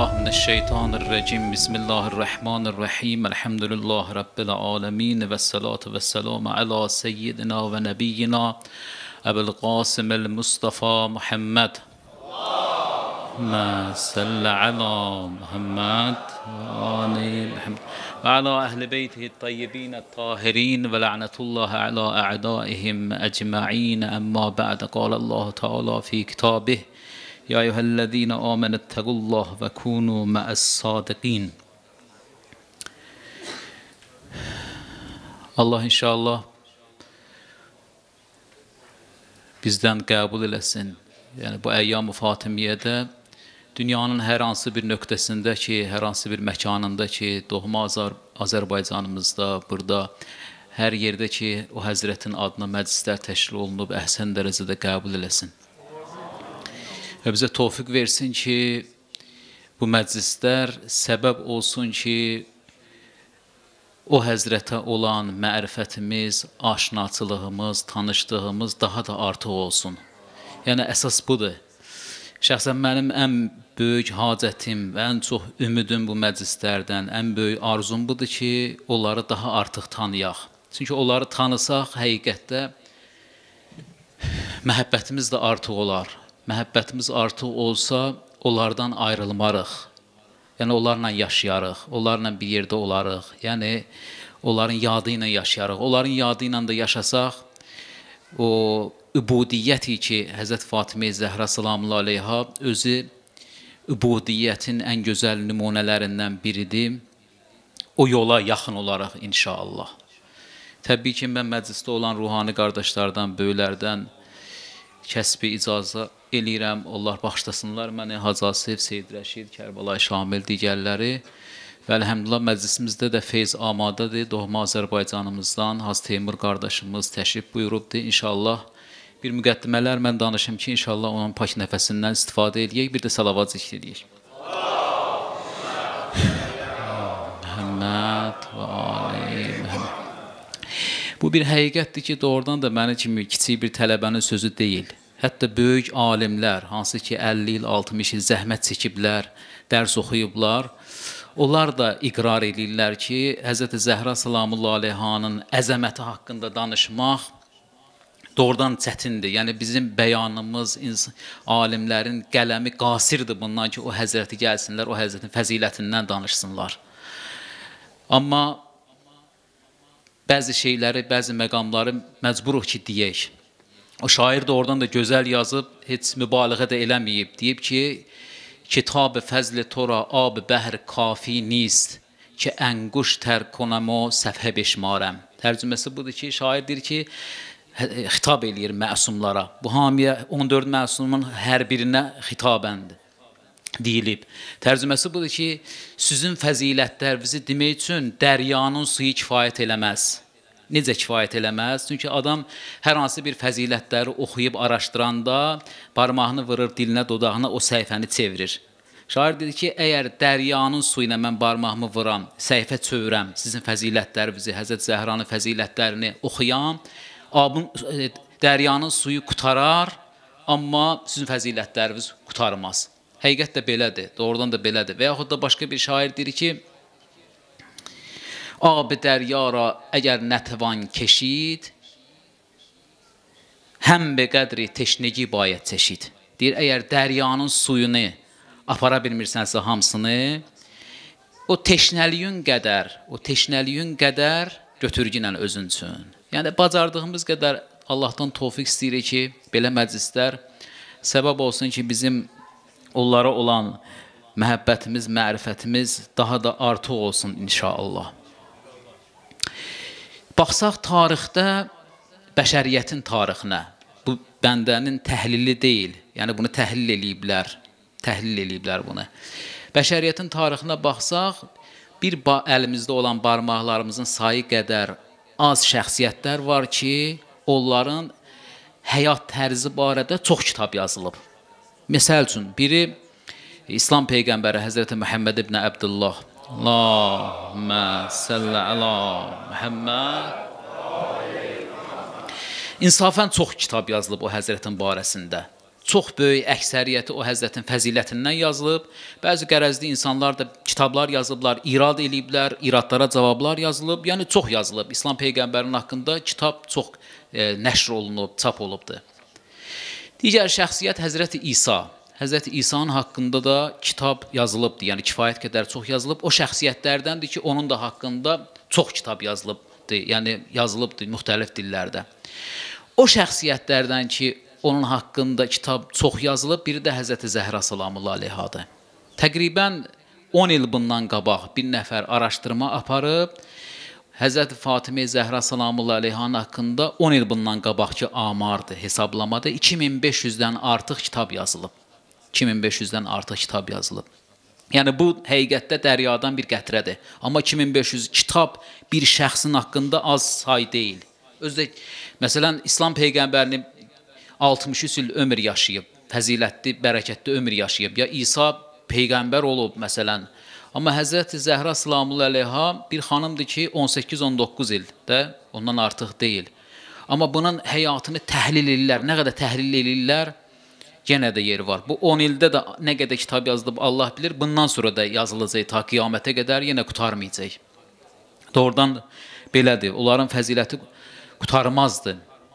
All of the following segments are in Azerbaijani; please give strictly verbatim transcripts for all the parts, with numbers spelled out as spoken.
بالله من الشیطان الرجیم بسم الله الرحمن الرحیم الحمد لله رب العالمین و الصلاة و السلام علی سیدنا و نبینا ابو القاسم المصطفى محمد اللهم صل علی محمد و آل محمد و علی اهل بیته الطیبین الطاهرین و لعنت الله علی اعدائهم اجمعین. اما بعد، قال الله تعالی فی کتابه یا ایها الذین آمنوا اتقوا الله و کونوا مع الصادقین. Allah inşallah bizdən qəbul eləsin. Yəni bu əyyam-ı Fatimiyyədə dünyanın hər hansı bir nöqtəsində ki, hər hansı bir məkanında ki, doğma Azər Azərbaycanımızda, burada hər yerdə ki, o Həzrətin adına məclislər təşkil olunub, əhsən dərəcədə qəbul eləsin. Və bizə tövfiq versin ki, bu məclislər səbəb olsun ki, o Həzrətə olan mərifətimiz, aşinaçılığımız, tanışdığımız daha da artıq olsun. Yəni, əsas budur. Şəxsən mənim ən böyük hacətim və ən çox ümidim bu məclislərdən, ən böyük arzum budur ki, onları daha artıq tanıyaq. Çünki onları tanısaq, həqiqətdə məhəbbətimiz də artıq olar. Məhəbbətimiz artıq olsa, onlardan ayrılmarıq. Yəni, onlarla yaşayarıq, onlarla bir yerdə olarıq. Yəni, onların yadı ilə yaşayarıq. Onların yadı ilə də yaşasaq, o übudiyyəti ki, Həzrət Fatimə-i Zəhra salamullah aleyha özü übudiyyətin ən gözəl nümunələrindən biridir. O yola yaxın olaraq inşallah. Təbii ki, mən məclisdə olan ruhani qardaşlardan, böylərdən kəsbi icazə eləyirəm. Allah bağışlasınlar məni, Hacı Asif, Seyyid Rəşid, Kərbalay Şamil, digərləri. Və əlhəmdülillah məclisimizdə də feyz amadədir. Doğma Azərbaycanımızdan Hacı Teymur qardaşımız təşrif buyurubdur. İnşallah bir müqəddimələr mən danışım ki, inşallah onun pak nəfəsindən istifadə edəyək, bir də salavat zikr edəyək. Məhəmməd və Ali Məhəmməd. Bu bir həqiqətdir ki, doğrudan da məni kimi kiçik bir tələbənin sözü deyil. Hətta böyük alimlər, hansı ki əlli il, altmış il zəhmət çəkiblər, dərs oxuyublar, onlar da iqrar edirlər ki, Həzrəti Zəhra salamullah aleyhanın əzəməti haqqında danışmaq doğrudan çətindir. Yəni, bizim bəyanımız, alimlərin qələmi qasirdir bundan ki, o Həzrəti gəlsinlər, o Həzrətin fəzilətindən danışsınlar. Amma bəzi şeyləri, bəzi məqamları məcburuq ki, deyək. O şair də oradan da gözəl yazıb, heç mübaliğə də eləməyib. Deyib ki, kitab-ı fəzl-i tora ab-ı bəhr kafi nist ki, ənquş tər konam o səfhə beşmarəm. Tərcüməsi budur ki, şair deyir ki, xitab eləyir məsumlara. Bu hamiyə on dörd məsumun hər birinə xitabəndir deyilib. Tərcüməsi budur ki, sizin fəzilətlərinizi demək üçün dəryanın suyu kifayət eləməz. Necə kifayət eləməz? Çünki adam hər hansı bir fəzilətləri oxuyub araşdıranda barmağını vırır dilinə, dodağına, o səhifəni çevirir. Şair dedi ki, əgər dəryanın suyu ilə mən barmağımı vuram, səhifə çövürəm, sizin fəzilətlərinizi, Həzrət Zəhranın fəzilətlərini oxuyam, abın, dəryanın suyu qutarar, amma sizin fəzilətləriniz qutarmaz. Həqiqət də belədir, doğrudan da belədir. Və yaxud da başqa bir şair deyir ki, ab-ı dəryara əgər nətvan keşid, həm be qədri teşnəgi bayət çeşid. Deyir, əgər dəryanın suyunu apara bilmirsənsə hamısını, o teşnəliyin qədər, o teşnəliyin qədər götürgünlə özün üçün. Yəni, bacardığımız qədər Allahdan tövfiq istəyirik ki, belə məclislər səbəb olsun ki, bizim onlara olan məhəbbətimiz, mərifətimiz daha da artıq olsun inşallah. Baxsaq tarixdə bəşəriyyətin tarixinə, bu bəndənin təhlili deyil, yəni bunu təhlil eləyiblər, təhlil eləyiblər bunu. Bəşəriyyətin tarixinə baxsaq, bir əlimizdə olan barmaqlarımızın sayı qədər az şəxsiyyətlər var ki, onların həyat tərzi barədə çox kitab yazılıb. Məsəl üçün, biri İslam Peyğəmbəri Həzrəti Muhammed ibn Abdullah. Allahümmə səllə əla Muhammed. İnsafən çox kitab yazılıb o Həzrətin barəsində. çox böyük əksəriyyəti o həzrətin fəzilətindən yazılıb. Bəzi qərəzli insanlar da kitablar yazıblar, irad eləyiblər, iradlara cavablar yazılıb. Yəni çox yazılıb. İslam peyğəmbərinin haqqında kitab çox e, nəşr olunub, çap olubdur. Digər şəxsiyyət Həzrəti İsa. Həzrəti İsa'nın haqqında da kitab yazılıbdır. Yəni kifayət qədər çox yazılıb. O şəxsiyyətlərdəndir ki, onun da haqqında çox kitab yazılıbdır. Yəni yazılıbdır müxtəlif dillərdə. O şəxsiyyətlərdən ki, onun haqqında kitab çox yazılıb, biri də Həzrəti Zəhra salamullah aleyhadır. Təqribən on il bundan qabaq bir nəfər araşdırma aparıb, Həzrəti Fatimə Zəhra salamullah aleyhanın haqqında on il bundan qabaqki amardır, hesablamada iki min beş yüzdən artıq kitab yazılıb. iki min beş yüzdən artıq kitab yazılıb. Yəni bu həqiqətdə dəryadan bir qətrədir. Amma iki min beş yüz kitab bir şəxsin haqqında az say deyil. Özdə, məsələn, İslam peyğəmbərinin altmış üç il ömür yaşayıb, fəzilətli, bərəkətli ömür yaşayıb. Ya İsa peyğəmbər olub, məsələn. Amma Həzrəti Zəhra salamullah aleyha bir xanımdır ki, on səkkiz on doqquz ildə, ondan artıq deyil. Amma bunun həyatını təhlil edirlər, nə qədər təhlil edirlər, yenə də yeri var. Bu on ildə də nə qədər kitab yazılıb, Allah bilir, bundan sonra da yazılacaq, ta qiyamətə qədər yenə qutarmayacaq. Doğrudan belədir, onların fəziləti qutarmazdı.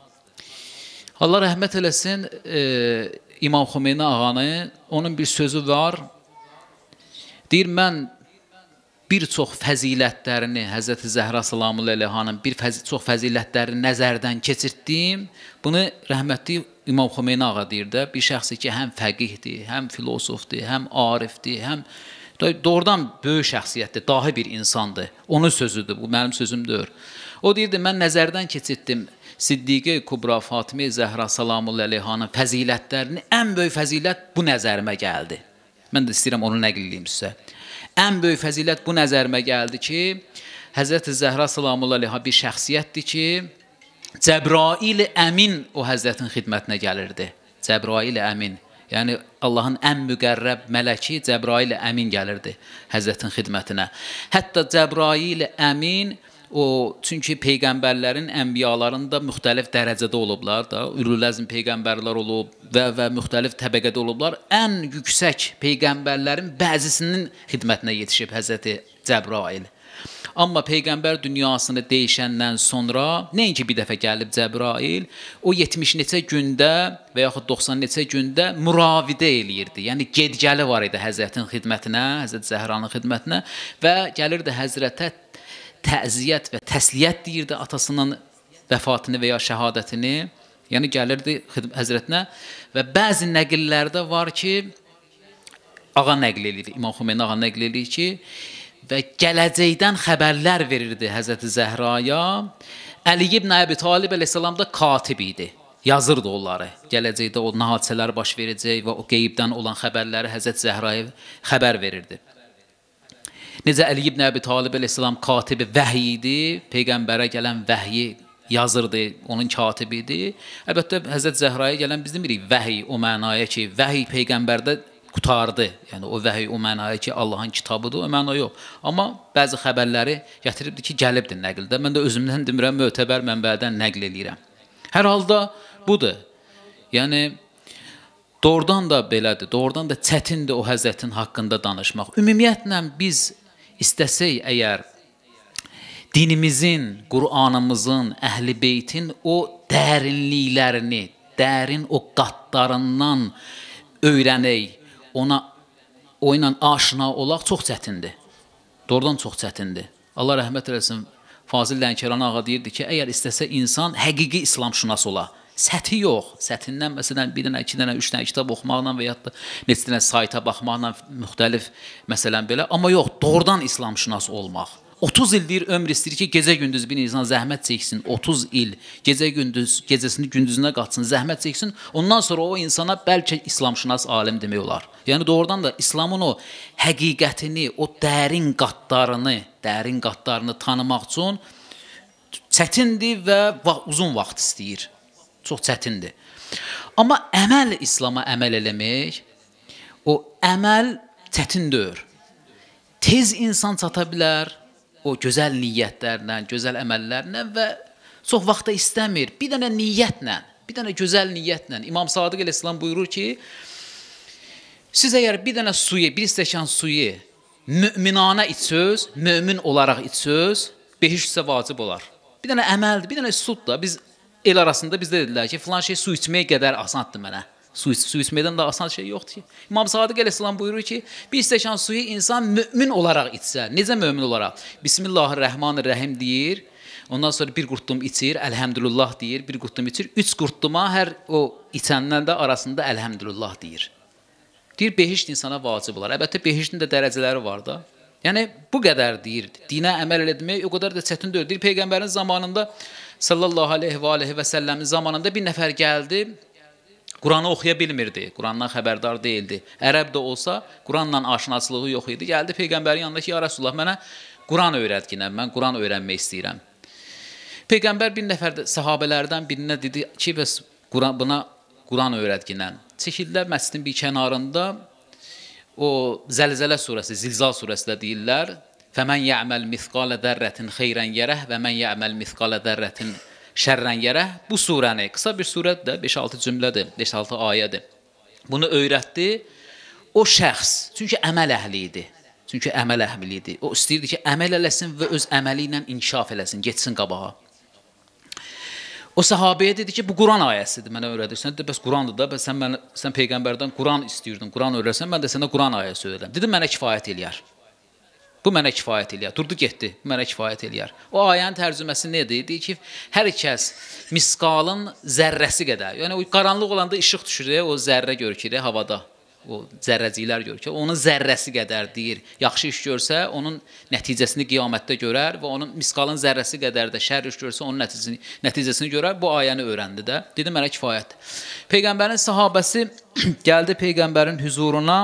Allah rəhmət eləsin, e, İmam Xomeyni ağanı, onun bir sözü var. Deyir, mən bir çox fəzilətlərini, Həzrəti Zəhra salamullah aleyhanın bir fəz çox fəzilətlərini nəzərdən keçirtdim. Bunu rəhmətli İmam Xomeyni ağa deyir də, bir şəxsi ki, həm fəqihdir, həm filosofdur, həm arifdir, həm doğrudan böyük şəxsiyyətdir, dahi bir insandır. Onun sözüdür, bu mənim sözüm deyir. O deyirdi, mən nəzərdən keçirtdim Siddiqə Kubra Fatimə Zəhra salamullah aleyhanın fəzilətlərini, ən böyük fəzilət bu nəzərimə gəldi. Mən də istəyirəm onu nəql edeyim sizə. Ən böyük fəzilət bu nəzərimə gəldi ki, Həzrəti Zəhra salamullah aleyha bir şəxsiyyətdir ki, Cəbrail Əmin o Həzrətin xidmətinə gəlirdi. Cəbrail Əmin. Yəni Allahın ən müqərrəb mələki Cəbrail Əmin gəlirdi Həzrətin xidmətinə. Hətta Cəbrail Əmin o, çünki peyğəmbərlərin, ənbiyaların da müxtəlif dərəcədə olublar da, ülüləzm peyğəmbərlər olub və və müxtəlif təbəqədə olublar. Ən yüksək peyğəmbərlərin bəzisinin xidmətinə yetişib Həzrəti Cəbrail. Amma peyğəmbər dünyasını deyişəndən sonra, nəinki bir dəfə gəlib Cəbrail, o yetmiş neçə gündə və yaxud doxsan neçə gündə müravidə eləyirdi. Yəni gedgəli var idi Həzrətin xidmətinə, Həzrət Zəhranın xidmətinə və gəlirdi Həzrətə təziyyət və təsliyyət deyirdi atasının vəfatını və ya şəhadətini. Yəni gəlirdi Həzrətinə və bəzi nəqillərdə var ki, ağa nəql edir, İmam Xomeyni ağa nəql edir ki, və gələcəkdən xəbərlər verirdi Həzrəti Zəhraya. Əli ibn Əbi Talib əleyhissalam da katib idi, yazırdı onları. Gələcəkdə o hadisələr baş verəcək və o qeybdən olan xəbərləri Həzrəti Zəhraya xəbər verirdi. Necə Əli ibn Əbi Talib əleyhissalam katibi vəhiy idi, peyğəmbərə gələn vəhyi yazırdı, onun katibi idi. Əlbəttə Həzrət Zəhraya gələn biz demirik vəhiy o mənaya ki, vəhiy peyğəmbərdə qutardı. Yəni o vəhiy o mənaya ki, Allahın kitabıdır, o məna yox. Amma bəzi xəbərləri gətiribdi ki, gəlibdir nəqildə. Mən də özümdən demirəm, mötəbər mənbədən nəql eləyirəm. Hər halda budur. Yəni doğrudan da belədir, doğrudan da çətindir o Həzrətin haqqında danışmaq. Ümumiyyətlə biz istəsək əgər dinimizin, Qur'anımızın, Əhl-i Beytin o dərinliklərini, dərin o qatlarından öyrənək, ona o ilə aşina olaq çox çətindir. Doğrudan çox çətindir. Allah rəhmət eləsin, Fazil Lənkəran ağa deyirdi ki, əgər istəsə insan həqiqi İslamşünas ola, səthi yox, səthindən məsələn bir dənə, iki dənə, üç dənə kitab oxumaqla və ya da neçə dənə sayta baxmaqla müxtəlif məsələn belə, amma yox, doğrudan İslamşünas olmaq. otuz il deyir, ömr istəyir ki, gecə-gündüz bir insan zəhmət çəksin, otuz il, gecə-gündüz, gecəsini gündüzünə qatsın, zəhmət çəksin, ondan sonra o insana bəlkə İslamşünas alim demək olar. Yəni doğrudan da İslamın o həqiqətini, o dərin qatlarını, dərin qatlarını tanımaq üçün çətindir və uzun vaxt istəyir. Çox çətindir. Amma əməl İslama əməl eləmək, o əməl çətin deyil. Tez insan çata bilər, o gözəl niyyətlərlə, gözəl əməllərlə və çox vaxta istəmir. Bir dənə niyyətlə, bir dənə gözəl niyyətlə. İmam Sadiq əleyhissalam buyurur ki, siz əgər bir dənə suyu, bir stəkan suyu müminanə içsöz, mömin olaraq içsöz, behiş sizə vacib olar. Bir dənə əməldir, bir dənə sud da. Biz el arasında bizdə dedilər ki, filan şey su içməyə qədər asandır mənə. Su, su içməkdən də asan şey yoxdur ki. İmam Sadiq əleyhissalam buyurur ki, bir stəkan suyu insan mümin olaraq içsə. Necə mömin olaraq? Bismillahirrahmanirrahim deyir. Ondan sonra bir qurtum içir, əlhəmdülillah deyir, bir qurtum içir. Üç qurtuma hər o içəndən də arasında əlhəmdülillah deyir. Deyir, behişt insana vacib olar. Əlbəttə, behiştin də dərəcələri var da. Yəni, bu qədər deyir. Dinə əməl etmək o qədər də çətin deyil. Deyir, Peyğəmbərin zamanında, sallallahu aleyhi və aleyhi və səlləmin zamanında bir nəfər gəldi, Quranı oxuya bilmirdi, Qurandan xəbərdar deyildi. Ərəb də olsa, Quranla aşinaçılığı yox idi. Gəldi Peyğəmbərin yanında ki, ya Rasulullah, mənə Quran öyrətginəm, mən Quran öyrənmək istəyirəm. Peyğəmbər bir nəfər də sahabələrdən birinə dedi ki, bəs Quran, buna Quran öyrətginəm. Çəkildilər məscidin bir kənarında, o Zəlzələ surəsi, Zilzal surəsi də deyirlər. Fəmən yə'məl mithqalə dərrətin xeyrən yərəh və mən yə'məl mithqalə dərrətin şərrən yərəh. Bu surəni, qısa bir surət də, beş altı cümlədir, beş altı ayədir. Bunu öyrətdi o şəxs, çünki əməl əhli idi. Çünki əməl əhli idi. O istəyirdi ki, əməl eləsin və öz əməli ilə inkişaf eləsin, getsin qabağa. O sahabəyə dedi ki, bu Quran ayəsidir, mənə öyrədirsən. Dedi, bəs Qurandır da, bəs sən, mən, sən Peyğəmbərdən Quran istəyirdin, Quran öyrəsən, mən də sənə Quran ayəsi öyrədəm. Dedi, mənə kifayət eləyər. Bu mənə kifayət eləyər. Durdu, getdi, mənə kifayət eləyər. O ayənin tərcüməsi nədir? Deyir ki, hər kəs misqalın zərrəsi qədər, yəni o qaranlıq olanda işıq düşür, o zərrə görür havada. O zərrəciklər görür ki, onun zərrəsi qədər deyir, yaxşı iş görsə, onun nəticəsini qiyamətdə görər və onun misqalın zərrəsi qədər də şər iş görsə, onun nəticəsini, nəticəsini görər, bu ayəni öyrəndi də. Dedi, mənə kifayətdir. Peyğəmbərin sahabəsi gəldi Peyğəmbərin hüzuruna,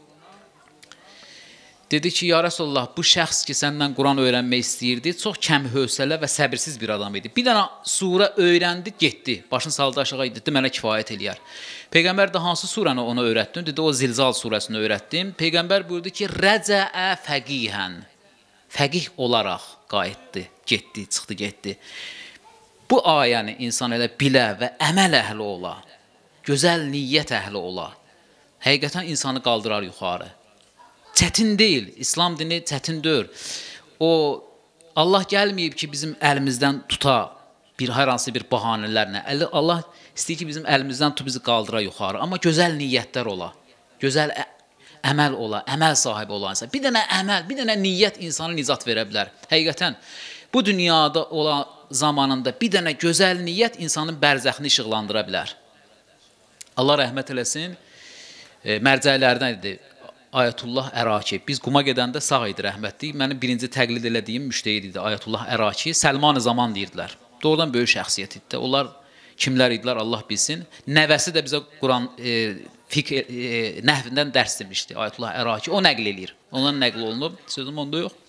dedi ki, ya Rasulullah, bu şəxs ki, səndən Quran öyrənmək istəyirdi, çox kəm hövsələ və səbirsiz bir adam idi. Bir dənə surə öyrəndi, getdi, başını saldı aşağı, dedi, mənə kifayət eləyər. Peyğəmbər də hansı surəni ona öyrətdim? Dedi, o Zilzal surəsini öyrətdim. Peyğəmbər buyurdu ki, rəcəə fəqihən, fəqih olaraq qayıtdı, getdi, çıxdı, getdi. Bu ayəni insan elə bilə və əməl əhli ola, gözəl niyyət əhli ola, həqiqətən insanı qaldırar yuxarı. Çətin deyil, İslam dini çətin deyil. O, Allah gəlməyib ki, bizim əlimizdən tuta bir hər hansı bir bahanələrlə. Allah istəyir ki, bizim əlimizdən tutub bizi qaldıra yuxarı. Amma gözəl niyyətlər ola, gözəl ə əməl ola, əməl sahibi olan insan. Bir dənə əməl, bir dənə niyyət insana nicat verə bilər. Həqiqətən, bu dünyada olan zamanında bir dənə gözəl niyyət insanın bərzəxini işıqlandıra bilər. Allah rəhmət eləsin, e, mərcəklərdən idi. Ayətullah Əraki. Biz quma gedəndə sağ idi rəhmətli. Mənim birinci təqlid elədiyim müştəhid idi Ayətullah Əraki. Səlman-ı Zaman deyirdilər. Doğrudan böyük şəxsiyyət idi. Onlar kimlər idilər Allah bilsin. Nəvəsi də bizə Quran e, fiqh e, nəhvindən dərs demişdi Ayətullah Əraki. O nəql eləyir. Ondan nəql olunub. Sözüm onda yox.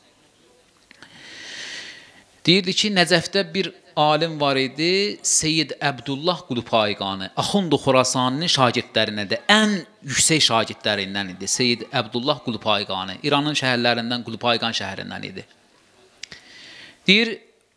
Deyirdi ki, Nəcəfdə bir alim var idi, Seyyid Əbdullah Qulupayqani, Axund-u Xurasaninin şagirdlərindən də, ən yüksək şagirdlərindən idi, Seyyid Əbdullah Qulupayqani, İranın şəhərlərindən Qulupayqan şəhərindən idi. Deyir,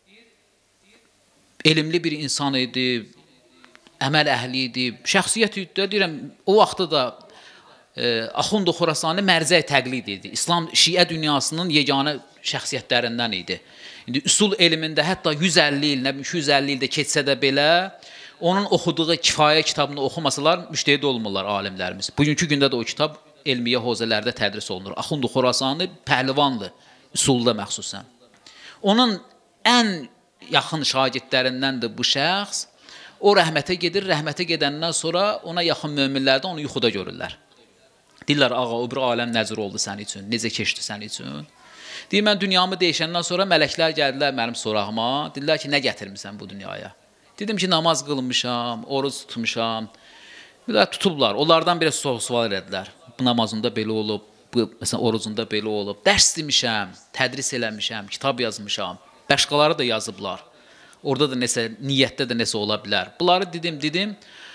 elmli bir insan idi, əməl əhli idi, şəxsiyyət idi, deyirəm, o vaxtda da e, Axund-u Xurasani mərcə təqlid idi, İslam Şiə dünyasının yeganə şəxsiyyətlərindən idi. İndi üsul elmində hətta yüz əlli il, iki yüz əlli ildə keçsə də belə, onun oxuduğu kifayə kitabını oxumasalar, müştəhid olmurlar alimlərimiz. Bugünkü gündə də o kitab elmiyə hozələrdə tədris olunur. Axund-u Xurasani pəhlivandır, üsulda məxsusən. Onun ən yaxın şagirdlərindəndir bu şəxs. O rəhmətə gedir, rəhmətə gedəndən sonra ona yaxın möminlərdə onu yuxuda görürlər. Deyirlər, ağa, o bir aləm nəcür oldu sənin üçün, necə keçdi sənin üçün? Deyir, mən dünyamı deyişəndən sonra mələklər gəldilər mənim sorağıma. Dedilər ki, nə gətirmişsən bu dünyaya? Dedim ki, namaz qılmışam, oruc tutmuşam. Dedilər, tutublar. Onlardan bir sual edədilər. Bu namazında belə olub, bu məsələn, orucunda belə olub. Dərs demişəm, tədris eləmişəm, kitab yazmışam. Başqaları da yazıblar. Orada da nəsə, niyyətdə də nəsə ola bilər. Bunları dedim, dedim.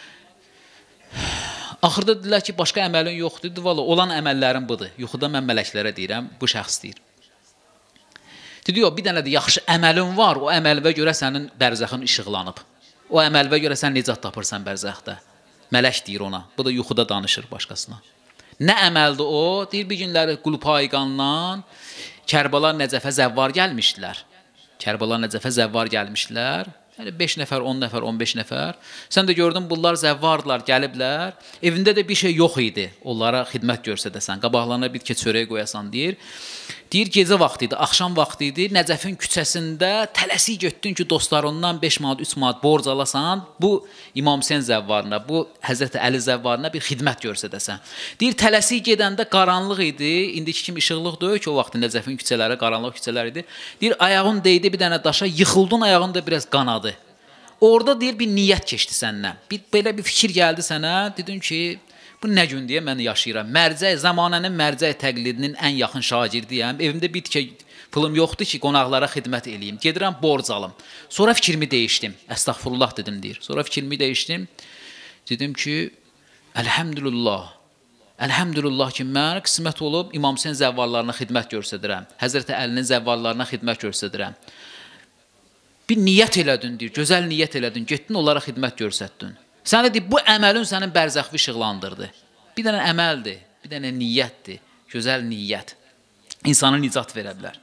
Axırda dedilər ki, başqa əməlin yoxdur. Dedi, valla, olan əməllərim budur. Yuxuda mən mələklərə deyirəm, bu şəxs deyir. Dedi, yox, bir dənə də yaxşı əməlin var, o əməlvə görə sənin bərzəxin işıqlanıb. O əməlvə görə sən nicat tapırsan bərzəxdə. Mələk deyir ona. Bu da yuxuda danışır başqasına. Nə əməldir o? Deyir, bir günləri Qulupayqandan Kərbəla Nəcəfə zəvvar gəlmişdilər. Kərbəla Nəcəfə zəvvar gəlmişdilər. Yəni beş nəfər, on nəfər, on beş nəfər. Sən də gördün, bunlar zəvvardılar, gəliblər. Evində də bir şey yox idi. Onlara xidmət göstərəsən, qabaqlarına bir kə çörək qoyasan deyir. Deyir, gecə vaxtı idi, axşam vaxtı idi. Nəcəfin küçəsində tələsik getdin ki, dostlarından beş manat, üç manat borc alasan, bu İmam Hüseyn zəvvarına, bu Həzrəti Əli zəvvarına bir xidmət göstərəsən. Deyir, tələsik gedəndə qaranlıq idi. İndiki kimi işıqlıq deyil ki, o vaxt Nəcəfin küçələri qaranlıq küçələr idi. Deyir, ayağın değdi bir dənə daşa, yıxıldın, ayağın da biraz qanadı. Orada deyir, bir niyyət keçdi səndən. Bir, belə bir fikir gəldi sənə. Dedin ki, bu nə gün deyə mən yaşayıram. Mərcə, zamanənin mərcə təqlidinin ən yaxın şagirdiyəm. Evimdə bir tikə pulum yoxdur ki, qonaqlara xidmət eləyim. Gedirəm, borc alım. Sonra fikrimi dəyişdim. Əstəğfurullah dedim, deyir. Sonra fikrimi dəyişdim. Dedim ki, əlhəmdülillah. Əlhəmdülillah ki, mən qismət olub İmam Hüseyn zəvvarlarına xidmət göstədirəm. Həzrəti Əlinin zəvvarlarına xidmət göstədirəm. Bir niyyət elədin, deyir, gözəl niyyət elədin, getdin, onlara xidmət göstərdin. Sənə deyir, bu əməlin sənin bərzəxvi işıqlandırdı. Bir dənə əməldir, bir dənə niyyətdir, gözəl niyyət. İnsana nicat verə bilər.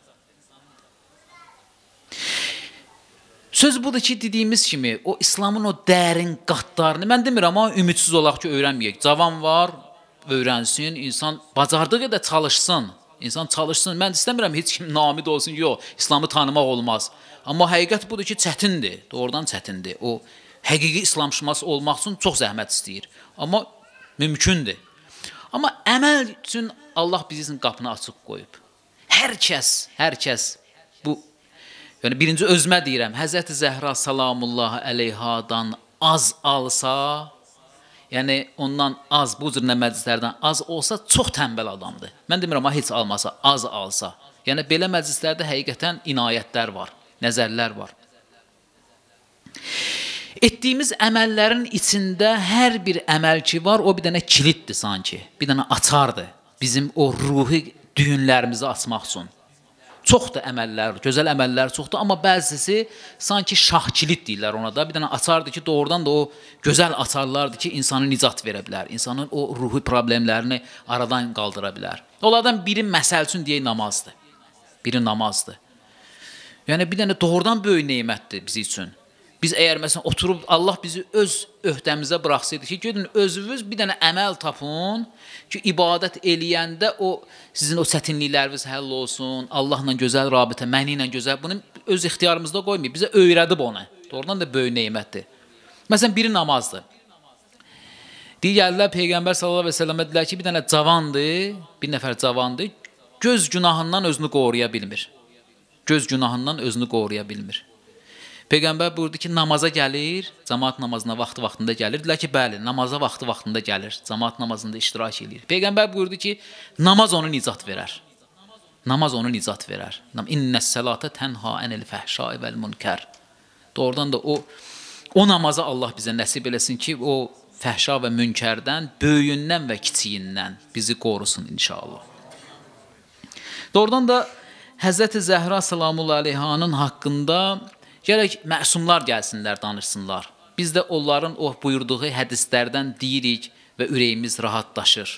Söz budur ki, dediyimiz kimi, o İslamın o dərin qatlarını, mən demirəm, amma ümidsiz olaq ki, öyrənməyək. Cavan var, öyrənsin, insan bacardığı qədər çalışsın. İnsan çalışsın. Mən istəmirəm heç kim namid olsun, yox, İslamı tanımaq olmaz. Amma həqiqət budur ki, çətindir, doğrudan çətindir. O, həqiqi İslamşünas olmaq üçün çox zəhmət istəyir. Amma mümkündür. Amma əməl üçün Allah bizim qapını açıq qoyub. Hər kəs, hər kəs bu, yəni birinci özümə deyirəm, Həzrəti Zəhra salamullahi əleyhadan az alsa, yəni ondan az, bu cür məclislərdən az olsa, çox tənbəl adamdır. Mən demirəm, amma heç almasa, az alsa. Yəni belə məclislərdə həqiqətən inayətlər var, nəzərlər var. Etdiyimiz əməllərin içində hər bir əməl ki var, o bir dənə kilitdir sanki, bir dənə açardır bizim o ruhi düyünlərimizi açmaq üçün. Çoxdur əməllər, gözəl əməllər çoxdur, amma bəzisi sanki şah kilit deyirlər ona da, bir dənə açardır ki, doğrudan da o gözəl açarlardır ki, insanı nicat verə bilər, insanın o ruhi problemlərini aradan qaldıra bilər. Onlardan biri məsəl üçün deyək namazdır, biri namazdır. Yəni bir dənə doğrudan böyük neymətdir bizim üçün. Biz əgər məsələn oturub Allah bizi öz öhdəmizə buraxsaydı ki, gedin özünüz bir dənə əməl tapın ki, ibadət eləyəndə o sizin o çətinlikləriniz həll olsun, Allahla gözəl rabitə, məni ilə gözəl, bunu öz ixtiyarımızda qoymayıb, bizə öyrədib onu. Doğrudan da böyük neymətdir. Məsələn, biri namazdır. Digərlər Peyğəmbər sallallahu əleyhi və səlləmə dedilər ki, bir dənə cavandır, bir nəfər cavandır, göz günahından özünü qoruya bilmir. Göz günahından özünü qoruya bilmir. Peyğəmbər buyurdu ki, namaza gəlir, cəmaat namazına vaxtı-vaxtında gəlir. Dedilər ki, bəli, namaza vaxtı-vaxtında gəlir, cəmaat namazında iştirak edir. Peyğəmbər buyurdu ki, namaz onu nicat verər. Namaz onu nicat verər. İnnəs-səlata tənha ənil fəhşai vəl münkər. Doğrudan da o, o namazı Allah bizə nəsib eləsin ki, o fəhşa və münkərdən, böyüyündən və kiçiyindən bizi qorusun inşallah. Doğrudan da Həzrəti Zəhra salamullahi əleyhanın haqqında gərək məsumlar gəlsinlər, danışsınlar. Biz də onların o buyurduğu hədislərdən deyirik və ürəyimiz rahatlaşır.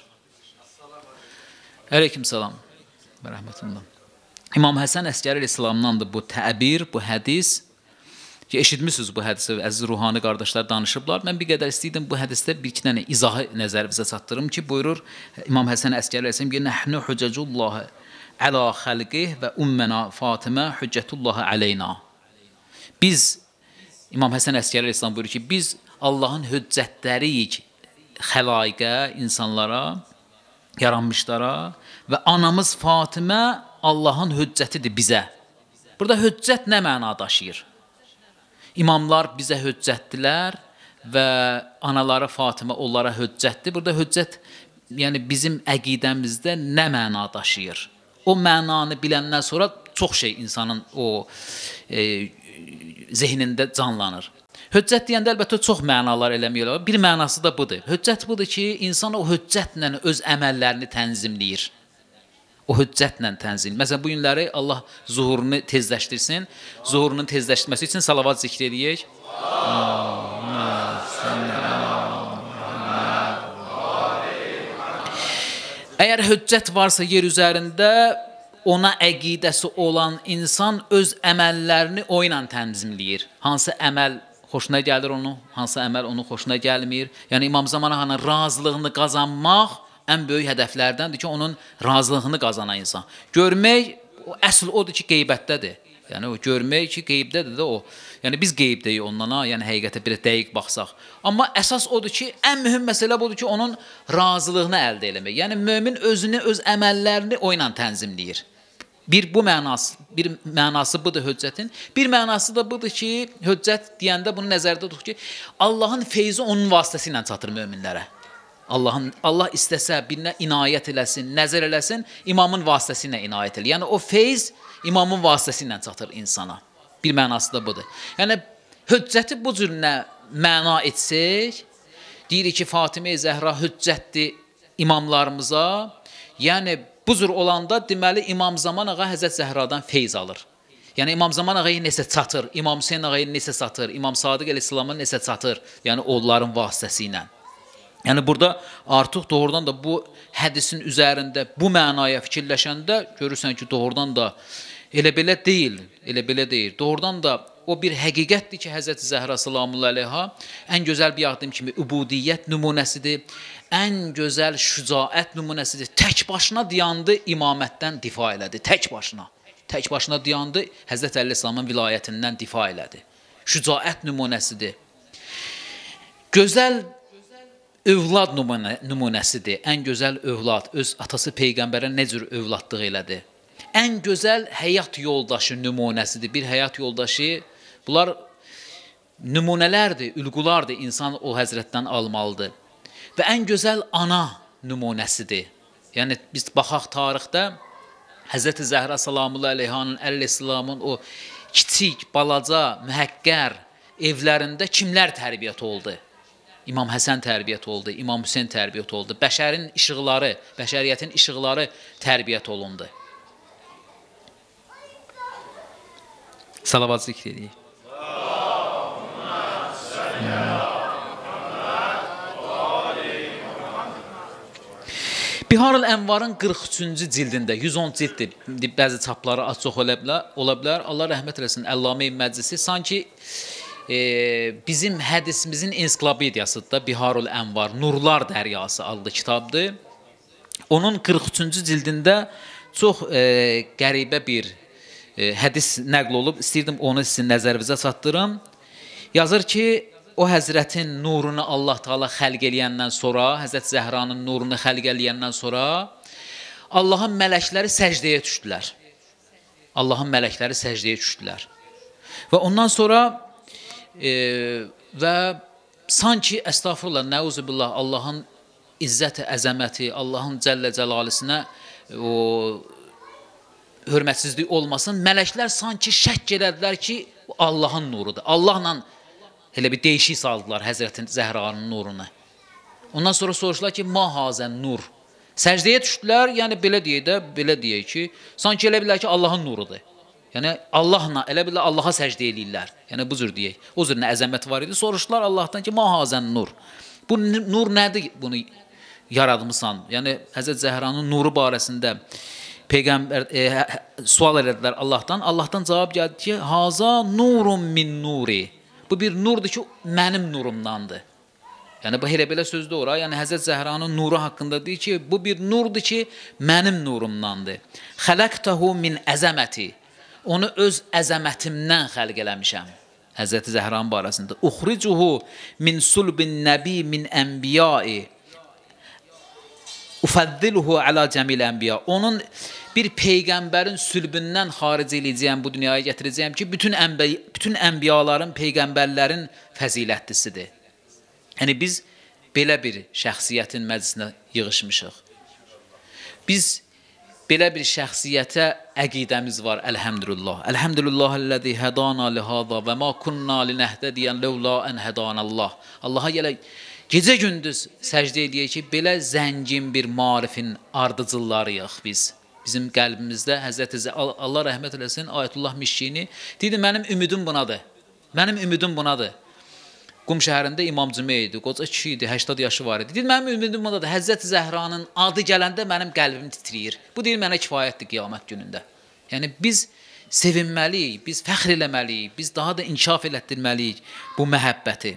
Aleyküm salam və rəhmətullah. İmam Həsən Əskəri əleyhissalamdandır bu təbir, bu hədis. Ki, eşitmişsiniz bu hədisi, əziz ruhani qardaşlar danışıblar. Mən bir qədər istəydim bu hədisdə bir iki dənə izahı nəzərimizə çatdırım ki, buyurur İmam Həsən Əskəri əleyhissalam ki, nəhnu hüccecullahi əla xəlqih və ümmənə Fatimə hüccetullahi əleyna. Biz, İmam Həsən Əskəri əleyhissalam buyurur ki, biz Allahın hüccətləriyik xəlaiqə, insanlara, yaranmışlara və anamız Fatimə Allahın hüccətidir bizə. Burada hüccət nə məna daşıyır? İmamlar bizə hüccətdilər və anaları Fatimə onlara hüccətdir. Burada hüccət, yəni bizim əqidəmizdə nə məna daşıyır? O mənanı biləndən sonra çox şey insanın o e, zehnində canlanır. Hüccət deyəndə əlbəttə çox mənalar eləməyirlər. Bir mənası da budur. Hüccət budur ki, insan o hüccətlə öz əməllərini tənzimləyir. O hüccətlə tənzim. Məsələn, bu günləri Allah zuhurunu tezləşdirsin. Zuhurunun tezləşdirməsi üçün salavat zikr edəyək. Əgər hüccət varsa yer üzərində, ona əqidəsi olan insan öz əməllərini o ilə tənzimləyir. Hansı əməl xoşuna gəlir onu, hansı əməl onun xoşuna gəlmir. Yəni İmam Zaman Ağanın razılığını qazanmaq ən böyük hədəflərdəndir ki, onun razılığını qazanan insan. Görmək, o əsl odur ki, qeybətdədir. Yəni o görmək ki, qeybdədir də o. Yəni biz qeybdəyik ondan, ha, yəni həqiqətə bir dəqiq baxsaq. Amma əsas odur ki, ən mühüm məsələ budur ki, onun razılığını əldə eləmək. Yəni mömin özünü, öz əməllərini o ilə tənzimləyir. Bir bu mənası, bir mənası budur hüccətin. Bir mənası da budur ki, hüccət deyəndə bunu nəzərdə tutaq ki, Allahın feyzi onun vasitəsilə çatır möminlərə. Allahın Allah istəsə birinə inayət eləsin, nəzər eləsin, imamın vasitəsilə inayət elə. Yəni o feyz imamın vasitəsilə çatır insana. Bir mənası da budur. Yəni hüccəti bu cür nə məna etsək, deyirik ki, Fatimə-i Zəhra hüccətdir imamlarımıza. Yəni bu cür olanda deməli İmam Zaman Ağa Həzrət Zəhradan feyz alır. Yəni İmam Zaman Ağaya nəsə çatır, İmam Hüseyn Ağaya nəsə çatır, İmam Sadiq əleyhissalama nəsə çatır. Yəni onların vasitəsi ilə. Yəni burada artıq doğrudan da bu hədisin üzərində bu mənaya fikirləşəndə görürsən ki, doğrudan da elə belə deyil, elə belə deyil. Doğrudan da o bir həqiqətdir ki, Həzrət Zəhra salamullah əleyha ən gözəl bir yardım kimi übudiyyət nümunəsidir, ən gözəl şücaət nümunəsidir. Tək başına dayandı, imamətdən difa elədi, tək başına. Tək başına dayandı, Həzrət Əleyhisselamın vilayətindən difa elədi. Şücaət nümunəsidir. Gözəl övlad nümunəsidir, ən gözəl övlad, öz atası Peyğəmbərə nə cür övladlıq elədi. Ən gözəl həyat yoldaşı nümunəsidir, bir həyat yoldaşı, bunlar nümunələrdir, ülqulardır, insan o həzrətdən almalıdır. Və ən gözəl ana nümunəsidir. Yəni biz baxaq tarixdə Həzrət Zəhra salamullah əleyhanın, əleyhissalamın o kiçik, balaca, mühəqqər evlərində kimlər tərbiyyət oldu? İmam Həsən tərbiyyət oldu, İmam Hüseyn tərbiyyət oldu, bəşərin işıqları, bəşəriyyətin işıqları tərbiyyət olundu. Salavat zikr edeyik. Bihar-ül Ənvarın qırx üçüncü cildində, yüz on cilddir, bəzi çapları az çox ola bilər. Allah rəhmət eləsin, Əllamə-i Məclisi sanki e, bizim hədisimizin ensiklopediyasıdır da, Bihar-ül Ənvar, Nurlar Dəryası adlı kitabdır. Onun qırx üçüncü cildində çox e, qəribə bir e, hədis nəql olub, istəyirdim onu sizin nəzərinizə çatdırım. Yazır ki, o həzrətin nurunu Allah Taala xəlq eləyəndən sonra, Həzrət Zəhranın nurunu xəlq eləyəndən sonra Allahın mələkləri səcdəyə düşdülər. Allahın mələkləri səcdəyə düşdülər. Və ondan sonra e, və sanki əstağfurullah, nəuzubillah, Allahın izzəti, əzəməti, Allahın cəllə cəlalisinə o hörmətsizlik olmasın, mələklər sanki şəkk elədilər ki, Allahın nurudur. Allahla elə bir değişik saldılar Həzrətin Zəhranın nurunu. Ondan sonra soruşdular ki, ma hazən nur. Səcdəyə düşdülər, yəni belə deyək də, belə deyək ki, sanki elə bilər ki, Allahın nurudur. Yəni Allahla, elə bilər Allaha səcdə eləyirlər. Yəni bu cür deyək. O cür nə əzəmət var idi. Soruşdular Allahdan ki, ma hazən nur. Bu nur nədir bunu yaradımısan? Yəni Həzrət Zəhranın nuru barəsində Peyğəmbər e, sual elədilər Allahdan. Allahdan cavab gəldi ki, haza nurun min nuri. Bu bir nurdur ki, mənim nurumdandır. Yəni, bu elə belə sözdür ora. Yəni, Həzrət Zəhranın nuru haqqında deyir ki, bu bir nurdur ki, mənim nurumdandır. Xələqtəhu min əzəməti. Onu öz əzəmətimdən xəlq eləmişəm. Həzrəti Zəhranın barəsində. Uxricuhu min sulbin nəbi min ənbiyai. Ufəddilhu əla cəmil ənbiya. Onun bir peyğəmbərin sülbündən xaric eləyəcəyəm, bu dünyaya gətirəcəyəm ki, bütün, ənbiy bütün ənbiyaların, peyğəmbərlərin fəzilətlisidir. Yəni, biz belə bir şəxsiyyətin məclisinə yığışmışıq. Biz belə bir şəxsiyyətə əqidəmiz var, əlhəmdülillah. Əlhəmdülillahəlləzi hədana lihada və ma kunna linəhdədiyən ləvla ən hədanallah. Allaha gələ gecə gündüz səcdə eləyək ki, belə zəngin bir marifin ardıcıllarıyıq biz. Bizim qəlbimizdə Həzrəti Allah rəhmət eləsin, Ayətullah Mişkini deyir, mənim ümidim bunadır. Mənim ümidim bunadır. Qum şəhərində İmam Cümə idi, qoca kişi idi, səksən yaşı var idi. Deyir, mənim ümidim ondadır, Həzrəti Zəhranın adı gələndə mənim qəlbim titriyir. Bu deyir, mənə kifayətdir qiyamət günündə. Yəni, biz sevinməliyik, biz fəxr eləməliyik, biz daha da inkişaf elətdirməliyik bu məhəbbəti.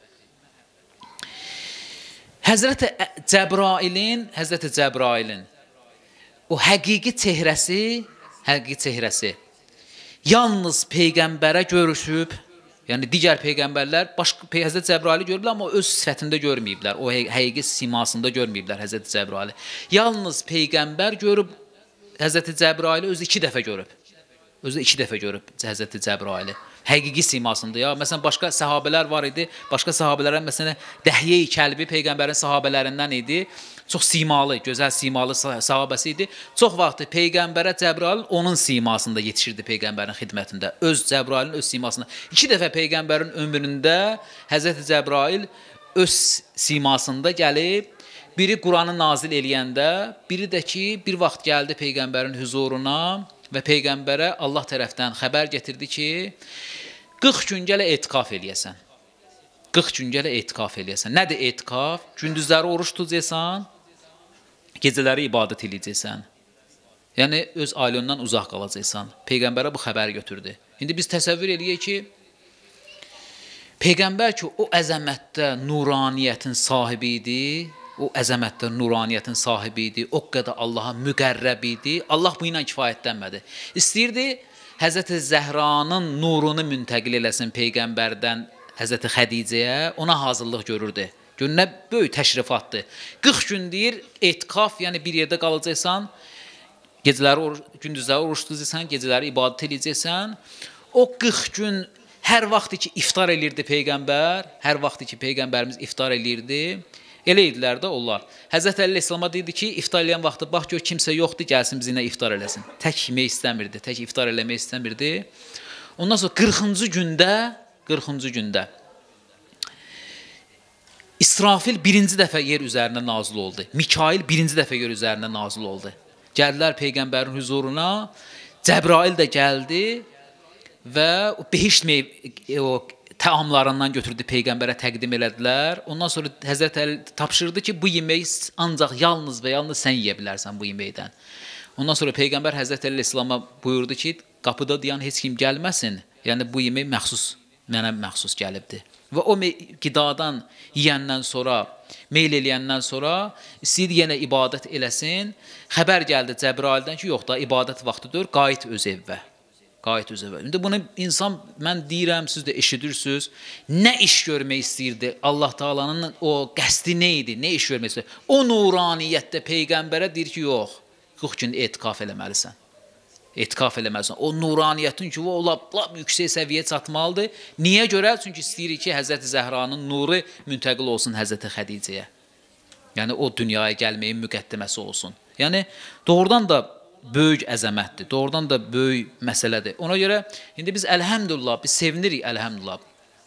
Həzrəti Cəbrailin, Həzrəti Cəbrailin o həqiqi çehrəsi, həqiqi çehrəsi yalnız Peyğəmbərə görüşüb, yəni digər Peyğəmbərlər başqa Həzrəti Cəbraili görüblər, amma öz sifətində görməyiblər, o həqiqi simasında görməyiblər Həzrəti Cəbraili. Yalnız Peyğəmbər görüb, Həzrəti Cəbraili özü iki dəfə görüb. Özü iki dəfə görüb Həzrəti Cəbraili. Həqiqi simasında ya. Məsələn, başqa səhabələr var idi. Başqa səhabələrə, məsələn, Dəhyə-i Kəlbi Peyğəmbərin səhabələrindən idi. Çox simalı, gözəl simalı sahabəsi idi. Çox vaxtı Peyğəmbərə Cəbrail onun simasında yetişirdi Peyğəmbərin xidmətində. Öz Cəbrailin öz simasında. İki dəfə Peyğəmbərin ömründə Həzrəti Cəbrail öz simasında gəlib, biri Quranı nazil eləyəndə, biri də ki, bir vaxt gəldi Peyğəmbərin huzuruna və Peyğəmbərə Allah tərəfdən xəbər getirdi ki, qırx gün gələ etiqaf eləyəsən. qırx gün gələ etiqaf eləyəsən. Nədir etiqaf? Gündüzləri oruç tutacaqsan, gecələri ibadət eləyəcəksən. Yəni, öz ailenden uzaq qalacaqsan. Peyğəmbərə bu xəbəri götürdü. İndi biz təsəvvür eləyək ki, Peyğəmbər ki, o əzəmətdə nuraniyyətin sahibi idi, o əzəmətdə nuraniyyətin sahibi idi, o qədər Allaha müqərrəb idi. Allah bu ilə kifayətlənmədi. İstəyirdi, Həzrəti Zəhranın nurunu müntəqil eləsin Peyğəmbərdən Həzrəti Xədicəyə, ona hazırlıq görürdü. Gör, nə böyük təşrifatdır. qırx gün deyir, etiqaf, yəni bir yerdə qalacaqsan, gecələri, gündüzləri oruç tutacaqsan, gecələri ibadət edəcəksən. O qırx gün hər vaxt ki, iftar elirdi Peyğəmbər, hər vaxt ki, Peyğəmbərimiz iftar elirdi, elə idilər də onlar. Həzrəti Əli İslam'a dedi ki, iftar eləyən vaxtı, bax gör, kimsə yoxdur, gəlsin bizimlə iftar eləsin. Tək yemək istəmirdi, tək iftar eləmək istəmirdi. Ondan sonra qırxıncı gündə, qırxıncı gündə İsrafil birinci dəfə yer üzərində nazil oldu. Mikail birinci dəfə yer üzərində nazil oldu. Gəldilər Peyğəmbərin huzuruna, Cəbrail də gəldi və o behişt o təamlarından götürdü Peyğəmbərə təqdim elədilər. Ondan sonra Həzrət Əli tapşırdı ki, bu yeməyi ancaq yalnız və yalnız sən yeyə bilərsən bu yeməkdən. Ondan sonra Peyğəmbər Həzrət Əli İslam'a buyurdu ki, qapıda dayan heç kim gəlməsin. Yəni bu yemək məxsus, mənə məxsus gəlibdir. Və o qidadan yiyəndən sonra, meyl eləyəndən sonra istəyir yenə ibadət eləsin. Xəbər gəldi Cəbraildən ki, yox da ibadət vaxtıdır, qayıt öz evvə. Qayıt öz evvə. İndi bunu insan, mən deyirəm, siz də eşidirsiniz, nə iş görmək istəyirdi? Allah Taala'nın o qəsdi nə idi? Nə iş görmək istəyirdi? O nuraniyyətdə Peyğəmbərə deyir ki, yox, qırx gün etiqaf eləməlisən. Etiqaf eləməlisən. O nuraniyyətin ki, o lap, lap yüksək səviyyə çatmalıdır. Niyə görə? Çünki istəyir ki, Həzrəti Zəhranın nuru müntəqil olsun Həzrəti Xədicəyə. Yəni, o dünyaya gəlməyin müqəddiməsi olsun. Yəni, doğrudan da böyük əzəmətdir, doğrudan da böyük məsələdir. Ona görə, indi biz əlhəmdülillah, biz sevinirik əlhəmdülillah.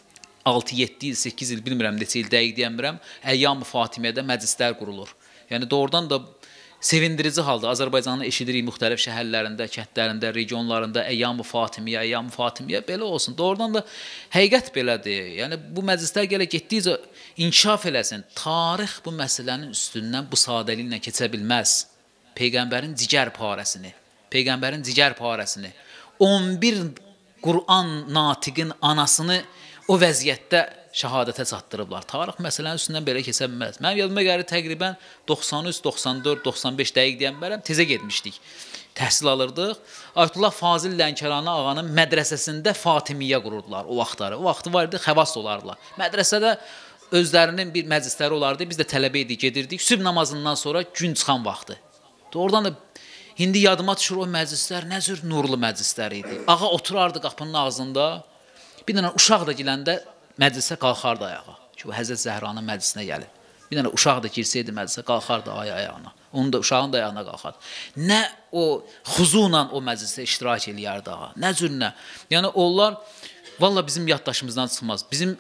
altı yeddi il, səkkiz il, bilmirəm, neçə il dəqiq deyəmirəm, Əyyam-ı Fatimiyədə məclislər qurulur. Yəni, doğrudan da sevindirici halda Azərbaycanı eşidirik müxtəlif şəhərlərində, kəndlərində, regionlarında Əyyam-ı Fatimiyyə, Əyyam-ı Fatimiyyə belə olsun. Doğrudan da həqiqət belədir. Yəni bu məclislər gələ getdikcə inkişaf eləsin. Tarix bu məsələnin üstündən bu sadəliklə keçə bilməz. Peyğəmbərin cigər parəsini, Peyğəmbərin cigər parəsini, on bir Qur'an natiqin anasını o vəziyyətdə şəhadətə çatdırıblar. Tarix məsələnin üstündən belə keçə bilməz. Mənim yadıma gəlir təqribən doxsan üç, doxsan dörd, doxsan beş dəqiq deyəm bərəm, tezə getmişdik. Təhsil alırdıq. Ayətullah Fazil Lənkərani ağanın mədrəsəsində Fatimiyyə qururdular o vaxtları. O vaxtı var idi, xəvas olardılar. Mədrəsədə özlərinin bir məclisləri olardı, biz də tələbə idik, gedirdik. Sübh namazından sonra gün çıxan vaxtı. Doğrudan da indi yadıma düşür o məclislər nə cür nurlu məclislər idi. Ağa oturardı qapının ağzında, bir dənə uşaq da giləndə məclisə qalxardı ayağa. Ki, o Həzrət Zəhranın məclisinə gəlib. Bir dənə uşaq da girsəydi məclisə, qalxardı ay ayağına. Onun da, uşağın da ayağına qalxardı. Nə o xuzuyla o məclisdə iştirak eləyərdi ağa. Nə cür nə. Yəni, onlar, valla bizim yaddaşımızdan çıxmaz. Bizim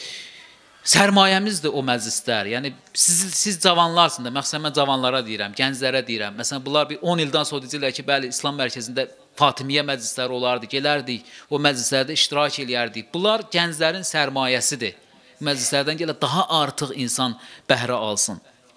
sərmayəmizdir o məclislər. Yəni, siz, siz cavanlarsın da, məxsən mən cavanlara deyirəm, gənclərə deyirəm. Məsələn, bunlar bir on ildən sonra deyirlər ki, bəli, İslam mərkəzində Fatimiyyə məclisləri olardı, gələrdik, o məclislərdə iştirak eləyərdik. Bunlar gənclərin sərmayəsidir. Bu məclislərdən gələ daha artıq insan bəhrə alsın.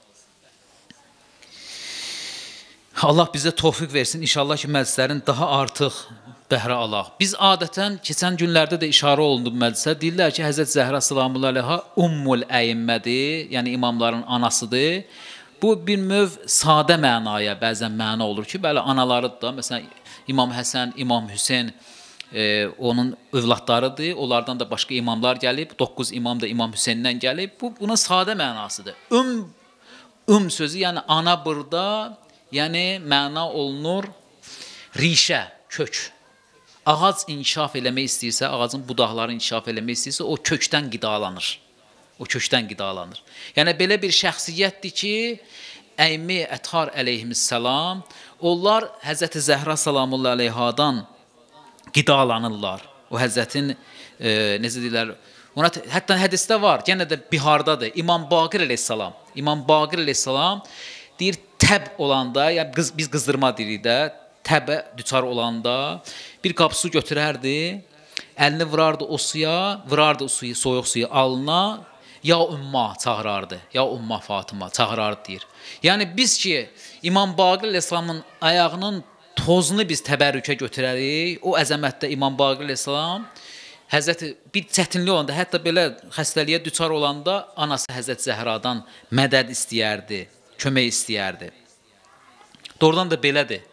Allah bizə tövfiq versin. İnşallah ki, məclislərin daha artıq bəhrə alaq. Biz adətən keçən günlərdə də işarə olundu bu məclisə. Deyirlər ki, Həzrət Zəhra salamullahi əleyha Ummul Əyimmədir, yəni imamların anasıdır. Bu bir növ sadə mənaya bəzən məna olur ki, bəli, analarıdır da. Məsələn, İmam Həsən, İmam Hüseyn e, onun övladlarıdır. Onlardan da başqa imamlar gəlib. doqquz imam da İmam Hüseyndən gəlib. Bu, bunun sadə mənasıdır. Üm, üm sözü, yəni ana burada, yəni məna olunur rişə, kök. Ağac inkişaf eləmək istəyirsə, ağacın budaqları inkişaf eləmək istəyirsə, o kökdən qidalanır. O kökdən qidalanır. Yəni, belə bir şəxsiyyətdir ki, Əymi Ətər əleyhissalam, onlar Həzrəti Zəhra salamullahi əleyhadan qidalanırlar. O Həzrətin, e, necə deyirlər, ona, hətta hədisdə var, yenə də Bihardadır, İmam Baqir əleyhissalam. İmam Baqir əleyhissalam deyir, təb olanda, yəni qız, biz qızdırma deyirik də, təbə düçar olanda bir qap su götürərdi, əlini vurardı o suya, vurardı o suyu, soyuq suyu alına, ya Ümmə çağırardı, ya Ümmə Fatıma çağırardı deyir. Yəni biz ki, İmam Baqir əleyhissalamın ayağının tozunu biz təbərrükə götürərik, o əzəmətdə İmam Baqir əleyhissalam Həzrəti bir çətinlik olanda, hətta belə xəstəliyə düçar olanda anası Həzrət Zəhradan mədəd istəyərdi, kömək istəyərdi. Doğrudan da belədir.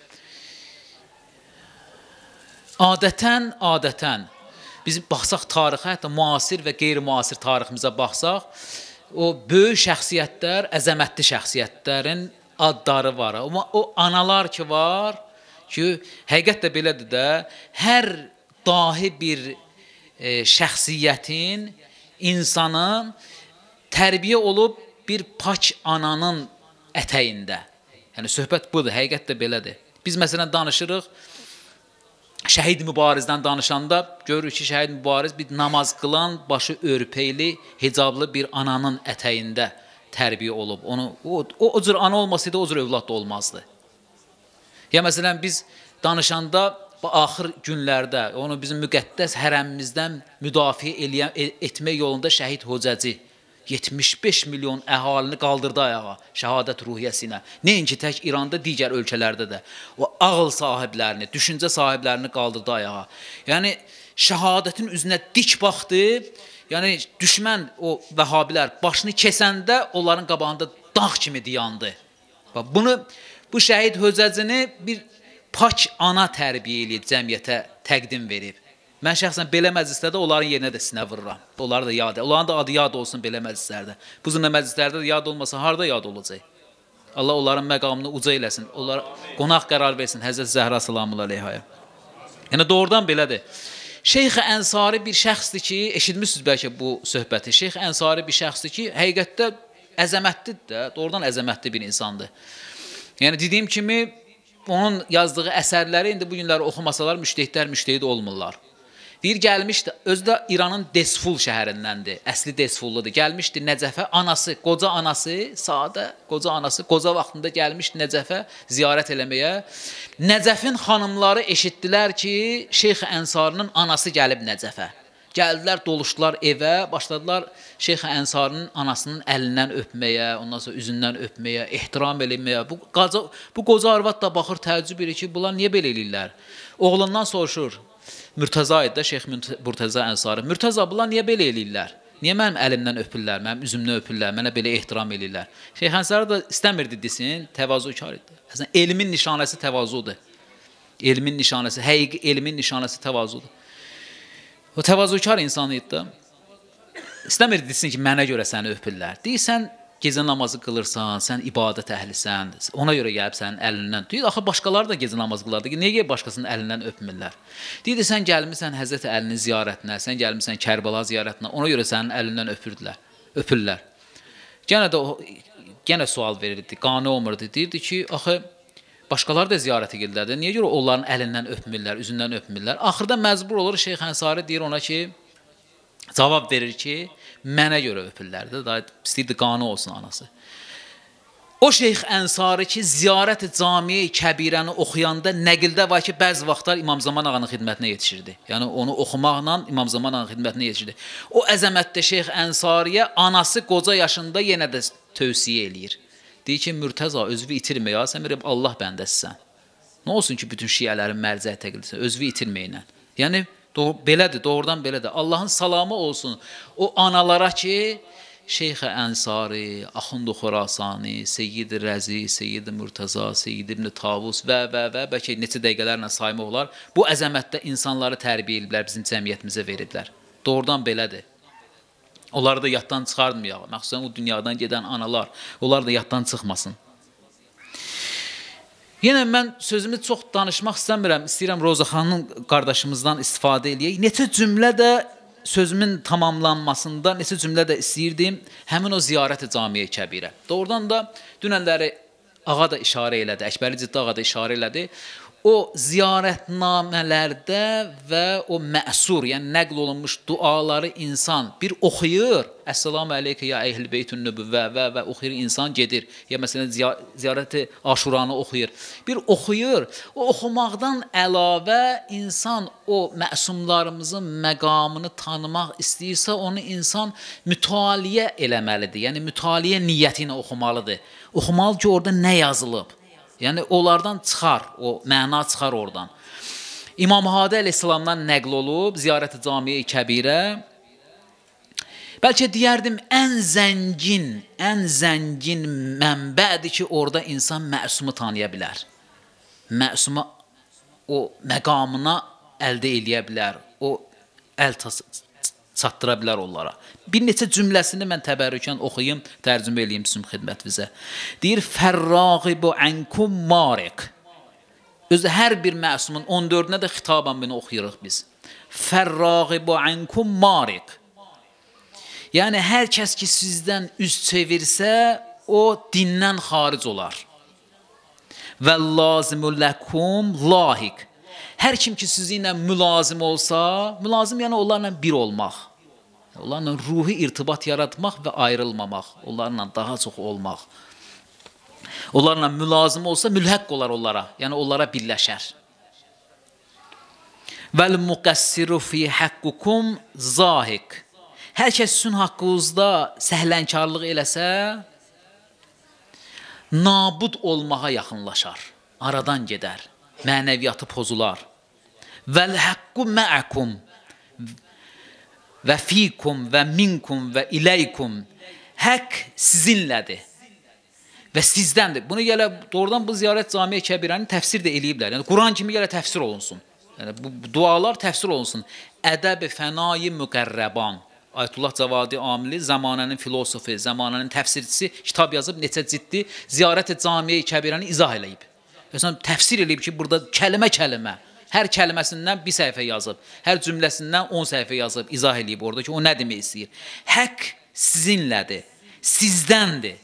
Adətən, adətən, biz baxsaq tarixə, hətta müasir və qeyri-müasir tariximizə baxsaq, o böyük şəxsiyyətlər, əzəmətli şəxsiyyətlərin adları var. Amma o analar ki var, ki, həqiqət də belədir də, hər dahi bir e, şəxsiyyətin, insanın tərbiyə olub bir pak ananın ətəyində. Yəni, söhbət budur, həqiqət də belədir. Biz məsələn danışırıq, şəhid mübarizdən danışanda görürük ki, şəhid mübariz bir namaz qılan, başı örpeyli, hicablı bir ananın ətəyində tərbiyə olub. Onu, o, o, o cür ana olmasaydı, o cür övlad da olmazdı. Ya məsələn, biz danışanda axır günlərdə onu bizim müqəddəs hərəmimizdən müdafiə eləyən, etmək yolunda şəhid hocacı yetmiş beş milyon əhalini qaldırdı ayağa, şəhadət ruhiyyəsi ilə. Nəinki tək İranda, digər ölkələrdə də. O ağıl sahiblərini, düşüncə sahiblərini qaldırdı ayağa. Yəni, şəhadətin üzünə dik baxdı, yəni düşmən o vəhabilər başını kesəndə onların qabağında dağ kimi dayandı. Bunu, bu şəhid hocacını bir pak ana tərbiyə eləyib, cəmiyyətə təqdim verib. Mən şəxsən belə məclislərdə onların yerinə də sinə vururam. Onları da yad, onların da adı yad olsun belə məclislərdə. Bu zırna məclislərdə də yad olmasa, harada yad olacaq? Allah onların məqamını uca eləsin, onlara qonaq qərar versin, Həzrət Zəhra salamullahi əleyhaya. Yəni, doğrudan belədir. Şeyx Ənsari bir şəxsdir ki, eşitmişsiniz bəlkə bu söhbəti, Şeyx Ənsari bir şəxsdir ki, həqiqətdə əzəmətlidir də, doğrudan əzəmətli bir insandır. Yəni, dediyim kimi, onun yazdığı əsərləri indi bu günləri oxumasalar, müştehidlər müştehid olmurlar. Deyir, gəlmişdi, özü də İranın Desful şəhərindəndir, əsli Desfulludur. Gəlmişdi Nəcəfə, anası, qoca anası, sadə, qoca anası, qoca vaxtında gəlmişdi Nəcəfə ziyarət eləməyə. Nəcəfin xanımları eşitdilər ki, Şeyx Ənsarinin anası gəlib Nəcəfə. Gəldilər, doluşdular evə, başladılar Şeyx Ənsarinin anasının əlindən öpməyə, ondan sonra üzündən öpməyə, ehtiram eləməyə. Bu, qaca, bu qoca arvad da baxır, təəccüb edir ki, bunlar niyə belə eləyirlər? Oğlundan soruşur. Mürtəza idi də, Şeyx Mürtəza Ənsari. Mürtəza, bunlar niyə belə eləyirlər? Niyə mənim əlimdən öpürlər, mənim üzümdən öpürlər, mənə belə ehtiram eləyirlər? Şeyx Ənsari da istəmirdi desin, təvazükar idi. Əslən, elmin nişanəsi təvazudur. Elmin nişanəsi, həqiqi elmin nişanəsi təvazudur. O təvazükar insan idi da. İstəmirdi desin ki, mənə görə səni öpürlər. Deyirsən, gecə namazı qılırsan, sən ibadət əhlisən, ona görə gəlib sənin əlindən. Deyir, axı başqaları da gecə namazı qılardı ki, niyə başqasının əlindən öpmürlər? Deyir, sən gəlmirsən Həzrəti Əlinin ziyarətinə, sən gəlmirsən Kərbəla ziyarətinə, ona görə sənin əlindən öpürdülər, öpürlər. Yenə də o, yenə sual verirdi, qane olmurdu, deyirdi ki, axı, başqaları da ziyarəti gelirlərdi, niyə görə onların əlindən öpmürlər, üzündən öpmürlər? Axırda məcbur olur, Şeyx Ənsari deyir ona ki, cavab verir ki, mənə görə öpürlərdi, da istəyirdi qanı olsun anası. O Şeyx Ənsari ki, ziyarət-i camiyə-i kəbirəni oxuyanda nəqildə var ki, bəzi vaxtlar İmam Zaman ağanın xidmətinə yetişirdi. Yəni onu oxumaqla İmam Zaman ağanın xidmətinə yetişirdi. O əzəmətdə Şeyx Ənsariyə anası qoca yaşında yenə də tövsiyə eləyir. Deyir ki, Mürtəza, özünü itirmə ya, sən bir Allah bəndəsisən. Nə olsun ki, bütün şiələrin mərcə təqlidisən, özünü itirməklə. Yəni, doğ belədir, doğrudan belədir. Allahın salamı olsun o analara ki, Şeyx Ənsari, Axund-u Xorasani, Seyyid-i Rəzi, Seyyid-i Mürtəza, Seyyid ibn Tavus və və və bəlkə neçə dəqiqələrlə saymaq olar. Bu əzəmətdə insanları tərbiyə ediblər, bizim cəmiyyətimizə veriblər. Doğrudan belədir. Onları da yaddan çıxarmayaq. Məxsusən o dünyadan gedən analar, onlar da yaddan çıxmasın. Yenə mən sözümü çox danışmaq istəmirəm. İstəyirəm Roza xanımın qardaşımızdan istifadə eləyək. Neçə cümlə də sözümün tamamlanmasında neçə cümlə də istəyirdim, həmin o ziyarət-i camiyə-i kəbirə. Doğrudan da dünənləri ağa da işarə elədi, Əkbəri Ciddi ağa da işarə elədi. O ziyarətnamələrdə və o məsur, yəni nəql olunmuş duaları insan bir oxuyur. Əssalamu aleykə ya əhl-i beytün nübüvvə və və oxuyur, insan gedir. Ya məsələn ziyarəti Aşuranı oxuyur. Bir oxuyur. O oxumaqdan əlavə insan o məsumlarımızın məqamını tanımaq istəyirsə, onu insan mütaliə eləməlidir. Yəni mütaliə niyyəti ilə oxumalıdır. Oxumalı ki, orada nə yazılıb. Yəni, onlardan çıxar, o məna çıxar oradan. İmam Hadi əleyhissalamdan nəql olub, ziyarət-i camiyə-i kəbirə, bəlkə deyərdim, ən zəngin, ən zəngin mənbədir ki, orada insan məsumu tanıya bilər. Məsuma o məqamına əldə eləyə bilər, o əl çatdıra bilər onlara. Bir neçə cümləsini mən təbərrükən oxuyum, tərcümə eləyim sizin xidmətinizə. Deyir, Fərraqibu ənkum mariq. Özü hər bir məsumun on dördünə də xitaban bunu oxuyuruq biz. Fərraqibu ənkum mariq. Yəni, hər kəs ki sizdən üz çevirsə, o dindən xaric olar. Və lazimu ləkum lahiq. Hər kim ki sizinlə mülazim olsa, mülazim yəni onlarla bir olmaq. Onlarla ruhi irtibat yaratmaq və ayrılmamaq, onlarla daha çox olmaq. Onlarla mülazim olsa, mülhəq olar onlara, yəni onlara birləşər. Vəl müqəssiru fi haqqqukum zahiq. Hər kəs sizin haqqınızda səhlənkarlıq eləsə, nabud olmağa yaxınlaşar, aradan gedər, mənəviyyatı pozular. Vəl haqqu mə'akum və fikum və minkum və iləykum. Haqq sizinlədir və sizdəndir. Bunu gələ doğrudan bu ziyarət camiyə kəbirəni təfsir də eləyiblər. Yəni Quran kimi gələ təfsir olunsun. Yəni bu dualar təfsir olunsun. Ədəb fənai müqərrəban. Ayətullah Cavadi Amili, zamanənin filosofi, zamanənin təfsirçisi kitab yazıb, neçə ciddi ziyarət camiyə kəbirəni izah eləyib. Məsələn, təfsir eləyib ki, burada kəlmə-kəlmə, hər kəlməsindən bir səhifə yazıb, hər cümləsindən on səhifə yazıb, izah eləyib orada ki, o nə demək istəyir? Haqq sizinlədir, sizdəndir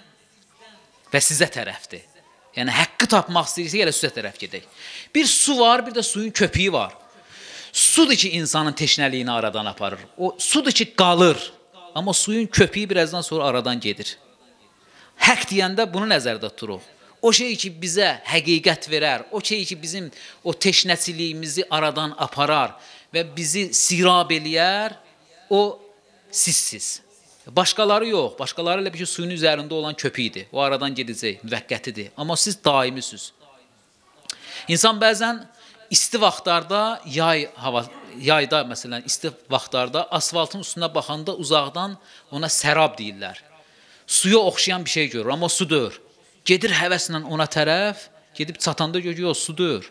və sizə tərəfdir. Yəni, haqqı tapmaq istəyirsə, gələ sizə tərəf gedək. Bir su var, bir də suyun köpüyü var. Sudur ki, insanın teşnəliyini aradan aparır. O sudur ki, qalır. Amma suyun köpüyü birazdan sonra aradan gedir. Haqq deyəndə bunu nəzərdə tuturuq. O şey ki, bizə həqiqət verər, o şey ki, bizim o teşnəçiliyimizi aradan aparar və bizi sirab eləyər, o sizsiz. Başqaları yox, başqaları elə bir ki, suyun üzərində olan köpüyüdür. O aradan gedəcək, müvəqqətidir. Amma siz daimisiniz. İnsan bəzən isti vaxtlarda, yay hava, yayda məsələn, isti vaxtlarda asfaltın üstünə baxanda uzaqdan ona sərab deyirlər. Suya oxşayan bir şey görür, amma o sudur. Gedir həvəslə ona tərəf, gedib çatanda görür ki, o sudur.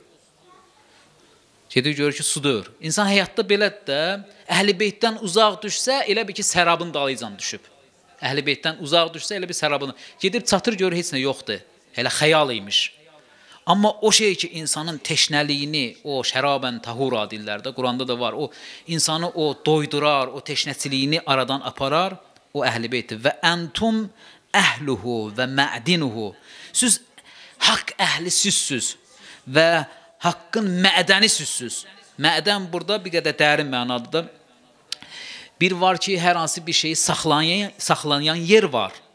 Gedir görür ki, sudur. İnsan həyatda belədir də, Əhl-i Beytdən uzaq düşsə, elə bir ki, sərabın dalıcan düşüb. Əhl-i Beytdən uzaq düşsə, elə bir sərabın... Gedib çatır görür, heç nə yoxdur. Elə xəyal imiş. Amma o şey ki, insanın teşnəliyini, o şərabən tahura dillər də, Quranda da var, o insanı o doydurar, o teşnəçiliyini aradan aparar, o Əhl-i Beytdir. Və əntum əhluhu və mə'dinuhu. Siz haqq əhli sizsiz və haqqın mədəni sizsiz. Mədən burada bir qədər dərin mənalıdır. Bir var ki, hər hansı bir şeyi saxlayan, saxlayan yer var.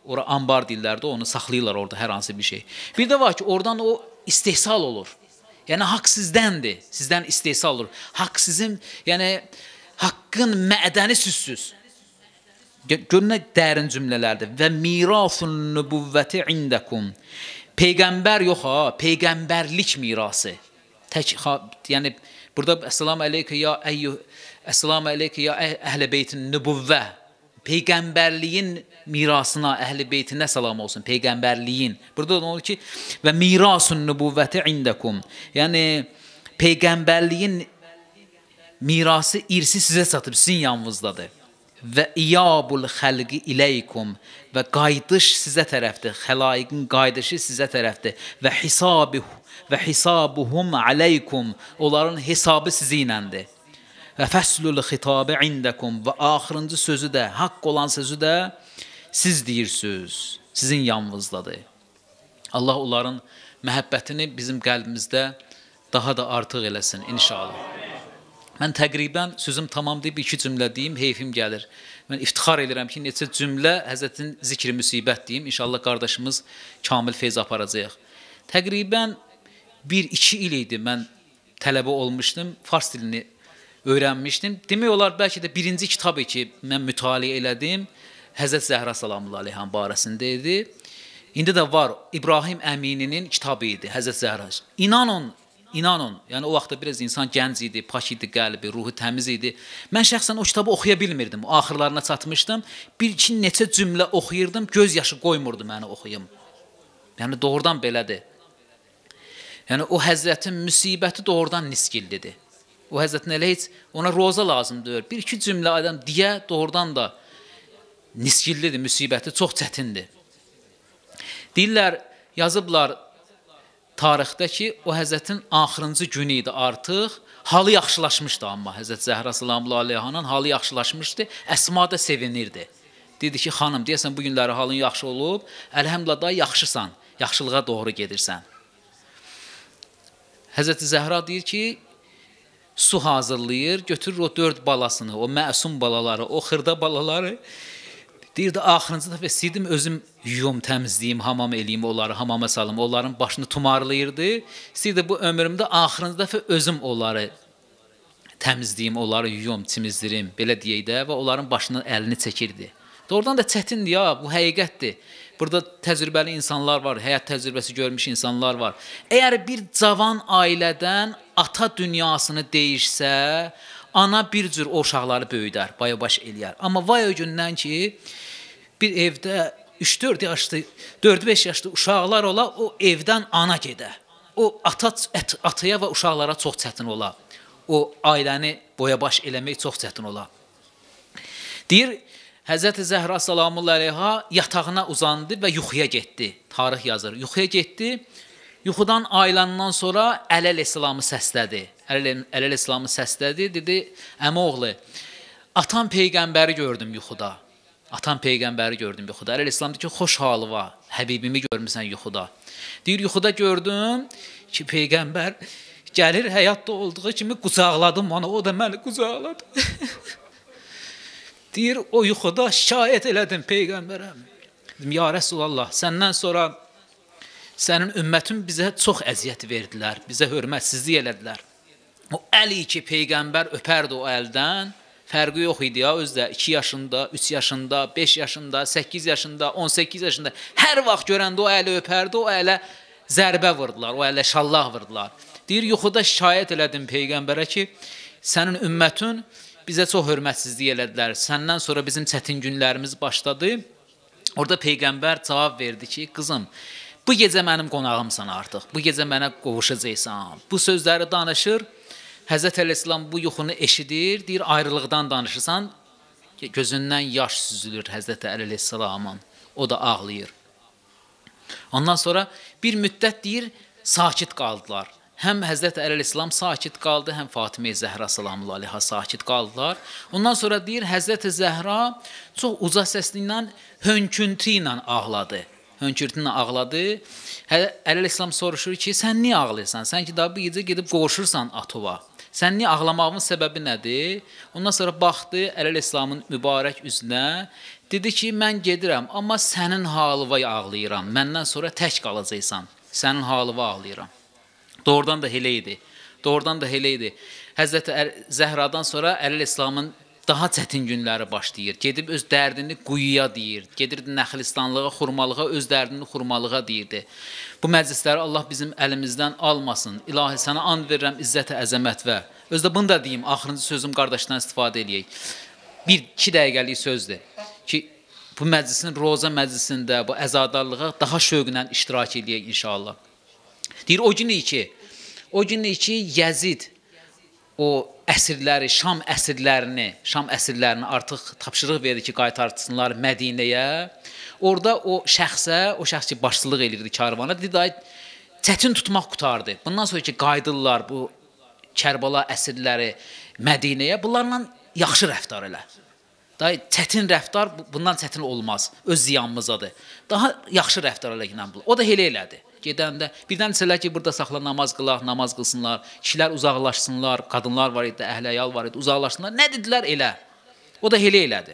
Ora ambar dillərdə onu saxlayırlar orada hər hansı bir şey. Bir də var ki, oradan o istehsal olur. Yəni haqq sizdəndir, sizdən istehsal olur. Haqq sizin, yəni haqqın mədəni sizsiz. Görün nə dərin cümlələrdir. Və mirasun nübüvvəti indəkum. Peyğəmbər yox ha, peyğəmbərlik mirası. Tək, yəni burada Əssalamu aleykə ya əyyuh, Əssalamu aleykə ya əhl-i beytin nübüvvə. Peyğəmbərliyin mirasına, əhl-i beytinə salam olsun, peyğəmbərliyin. Burada da olur ki, və mirasun nübüvvəti indəkum. Yəni, peyğəmbərliyin mirası, irsi sizə satıb, sizin yanınızdadır. Və iyabul xəlqi iləykum. Və qayıdış sizə tərəfdir, xəlaiqin qayıdışı sizə tərəfdir. Və hisabuh, və hisabuhum aleykum. Onların hesabı sizinlədir. Və fəslul xitabı indəkum. Və axırıncı sözü də, haqq olan sözü də siz deyirsiniz, sizin yanınızdadır. Allah onların məhəbbətini bizim qəlbimizdə daha da artıq eləsin, inşallah. Mən təqribən sözüm tamam deyib iki cümlə deyim, heyfim gəlir. Mən iftixar edirəm ki, neçə cümlə Həzrətin zikri müsibət deyim, inşallah qardaşımız kamil feyz aparacaq. Təqribən bir iki il idi mən tələbə olmuşdum, fars dilini öyrənmişdim. Demək olar, bəlkə də birinci kitabı ki, mən mütaliə elədim, Həzrət Zəhra salamullah aleyhəm barəsində idi. İndi də var, İbrahim Əmininin kitabı idi, Həzrət Zəhra. İnanın, inanın, yəni o vaxtda biraz insan gənc idi, pak idi qəlbi, ruhu təmiz idi. Mən şəxsən o kitabı oxuya bilmirdim, axırlarına çatmışdım. Bir-iki neçə cümlə oxuyurdum, göz yaşı qoymurdu məni oxuyum. Yəni doğrudan belədir. Yəni o Həzrətin müsibəti doğrudan niskillidir. O Həzrətin elə heç ona roza lazımdır. Bir-iki cümlə adam deyə doğrudan da niskillidir, müsibəti çox çətindir. Deyirlər, yazıblar tarixdə ki, o Həzrətin axırıncı günü idi artıq, halı yaxşılaşmışdı amma Həzrət Zəhra salamullah aleyhanın halı yaxşılaşmışdı, Əsma da sevinirdi. Dedi ki, xanım, deyəsən bu günləri halın yaxşı olub, əlhəmdülillah da yaxşısan, yaxşılığa doğru gedirsən. Həzrət Zəhra deyir ki, su hazırlayır, götürür o dörd balasını, o məsum balaları, o xırda balaları, deyir də, axırıncı dəfə istəyirdim özüm yuyum, təmizləyim, hamam eləyim onları, hamama salım, onların başını tumarlayırdı. İstəyirdi bu ömrümdə axırıncı dəfə özüm onları təmizləyim, onları yuyum, çimizdirim, belə deyək də və onların başını əlini çəkirdi. Doğrudan da çətindir ya, bu həqiqətdir. Burada təcrübəli insanlar var, həyat təcrübəsi görmüş insanlar var. Əgər bir cavan ailədən ata dünyasını deyişsə, ana bir cür o uşaqları böyüdər, bayabaş eləyər. Amma vay o gündən ki, bir evdə üç-dörd yaşlı, dörd-beş yaşlı uşaqlar ola, o evdən ana gedə. O ata, ataya və uşaqlara çox çətin ola. O ailəni boyabaş eləmək çox çətin ola. Deyir, Həzrət Zəhra salamullah aleyha yatağına uzandı və yuxuya getdi. Tarix yazır. Yuxuya getdi. Yuxudan ayılandan sonra Əl-Əslamı səslədi. Əl-Əslamı səslədi. Dedi, əmoğlu, atan peyğəmbəri gördüm yuxuda. Atan peyğəmbəri gördüm yuxuda. Əl-Əslam deyir ki, xoş halı var. Həbibimi görmüsən yuxuda. Deyir, yuxuda gördüm ki, peyğəmbər gəlir həyatda olduğu kimi qucaqladım onu. O da məni qucaqladı. Deyir, o yuxuda şikayət elədim Peyğəmbərə. Dedim, ya Rəsulallah, səndən sonra sənin ümmətin bizə çox əziyyət verdilər, bizə hörmətsizlik elədilər. O əli ki, Peyğəmbər öpərdi o əldən, fərqi yox idi ya, özdə iki yaşında, üç yaşında, beş yaşında, səkkiz yaşında, on səkkiz yaşında, hər vaxt görəndə o əli öpərdi, o ələ zərbə vurdular, o ələ şallah vurdular. Deyir, yuxuda şikayət elədim Peyğəmbərə ki, sənin ümmətin bizə çox hörmətsizlik elədilər. Səndən sonra bizim çətin günlərimiz başladı. Orada Peyğəmbər cavab verdi ki, qızım, bu gecə mənim qonağımsan artıq. Bu gecə mənə qovuşacaqsan. Bu sözləri danışır. Həzrət Əleyhisselam bu yuxunu eşidir. Deyir, ayrılıqdan danışırsan. Gözündən yaş süzülür Həzrət Əleyhisselamın. O da ağlayır. Ondan sonra bir müddət deyir, sakit qaldılar. Həm Həzrət Əleyhisselam sakit qaldı, həm Fatimə Zəhra salamullah aleyha sakit qaldılar. Ondan sonra deyir, Həzrət Zəhra çox uca səsli ilə, hönküntü ilə ağladı. Hönkürtü ilə ağladı. Əleyhisselam soruşur ki, sən niyə ağlayırsan? Sən ki, daha bir gecə gedib qovuşursan Atova. Sən niyə ağlamağımın səbəbi nədir? Ondan sonra baxdı Əleyhisselamın mübarək üzünə, dedi ki, mən gedirəm, amma sənin halıva ağlayıram, məndən sonra tək qalacaqsan, sənin halıva ağlayıram. Doğrudan da elə idi, doğrudan da elə idi. Həzrəti Zəhradan sonra Əleyhisselamın daha çətin günləri başlayır. Gedib öz dərdini quyuya deyir. Gedirdi Nəxlistanlığa, xurmalığa, öz dərdini xurmalığa deyirdi. Bu məclisləri Allah bizim əlimizdən almasın. İlahi, sənə and verirəm izzət-i əzəmət və. Özdə bunu da deyim, axırıncı sözüm qardaşdan istifadə eləyək. Bir, iki dəqiqəlik sözdür ki, bu məclisin, Roza məclisində, bu əzadarlığa daha şövqlə iştirak eləyək inşallah. Deyir, o gün ki, o gün ki, Yəzid o əsirləri, Şam əsirlərini, Şam əsirlərini artıq tapşırıq verdi ki, qaytartsınlar Mədinəyə. Orada o şəxsə, o şəxs ki, başçılıq edirdi karvana, dedi, ay, çətin tutmaq qutardı. Bundan sonra ki, qaydırlar bu Kərbala əsirləri Mədinəyə, bunlarla yaxşı rəftar elə. Daha çətin rəftar bundan çətin olmaz, öz ziyanımızadır. Daha yaxşı rəftar elə ilə bu. O da elə elədi. Gedəndə birdən desələr ki, burada saxla namaz qılaq, namaz qılsınlar, kişilər uzaqlaşsınlar, qadınlar var idi, əhləyal var idi, uzaqlaşsınlar. Nə dedilər elə? O da elə elədi.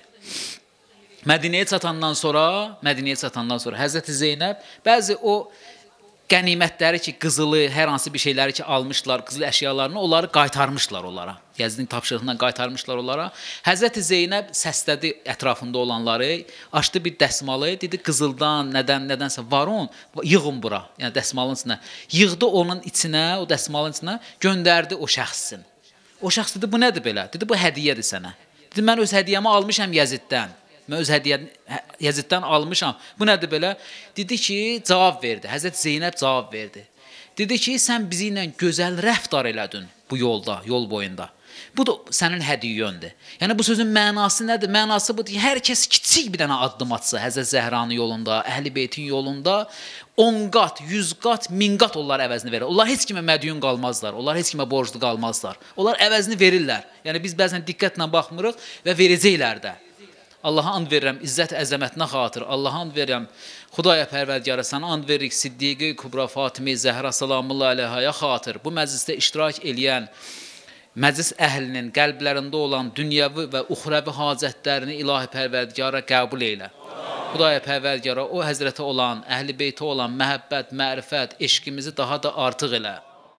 Mədinəyə çatandan sonra, Mədinəyə çatandan sonra Həzrəti Zeynəb bəzi o qənimətləri ki, qızılı, hər hansı bir şeyləri ki, almışlar, qızıl əşyalarını, onları qaytarmışlar onlara. Yazının tapşırığından qaytarmışlar onlara. Həzrəti Zeynəb səslədi ətrafında olanları, açdı bir dəsmalı, dedi qızıldan, nədən, nədənsə var on, yığın bura, yəni dəsmalın içinə. Yığdı onun içinə, o dəsmalın içinə, göndərdi o şəxsin. O şəxs dedi, bu nədir belə? Dedi, bu hədiyyədir sənə. Dedi, mən öz hədiyyəmi almışam Yaziddən. Mən öz hədiyyəni Yaziddən almışam. Bu nədir belə? Dedi ki, cavab verdi. Həzrət Zeynəb cavab verdi. Dedi ki, sən bizi ilə gözəl rəftar elədin bu yolda, yol boyunda. Bu da sənin hədiyyöndür. Yəni, bu sözün mənası nədir? Mənası budur ki, hər kəs kiçik bir dənə addım atsa, Həzrət Zəhranın yolunda, Əhl-i Beytin yolunda on qat, yüz qat, min qat onlar əvəzini verir. Onlar heç kimə mədyun qalmazlar, onlar heç kimə borclu qalmazlar. Onlar əvəzini verirlər. Yəni, biz bəzən diqqətlə baxmırıq və verəcəklər də. Allaha and verirəm, izzət əzəmətinə xatır. Allaha and verirəm, Xudaya pərvərdigara, sana and veririk, Siddiqi Kubra Fatimi Zəhra salamullah əleyhaya xatır. Bu məclisdə iştirak eləyən məclis əhlinin qəlblərində olan dünyəvi və uxrəvi hacətlərini ilahi pərvərdigara qəbul eylə. Xudaya pərvərdigara, o həzrətə olan, əhl-i beytə olan məhəbbət, mərifət, eşqimizi daha da artıq elə.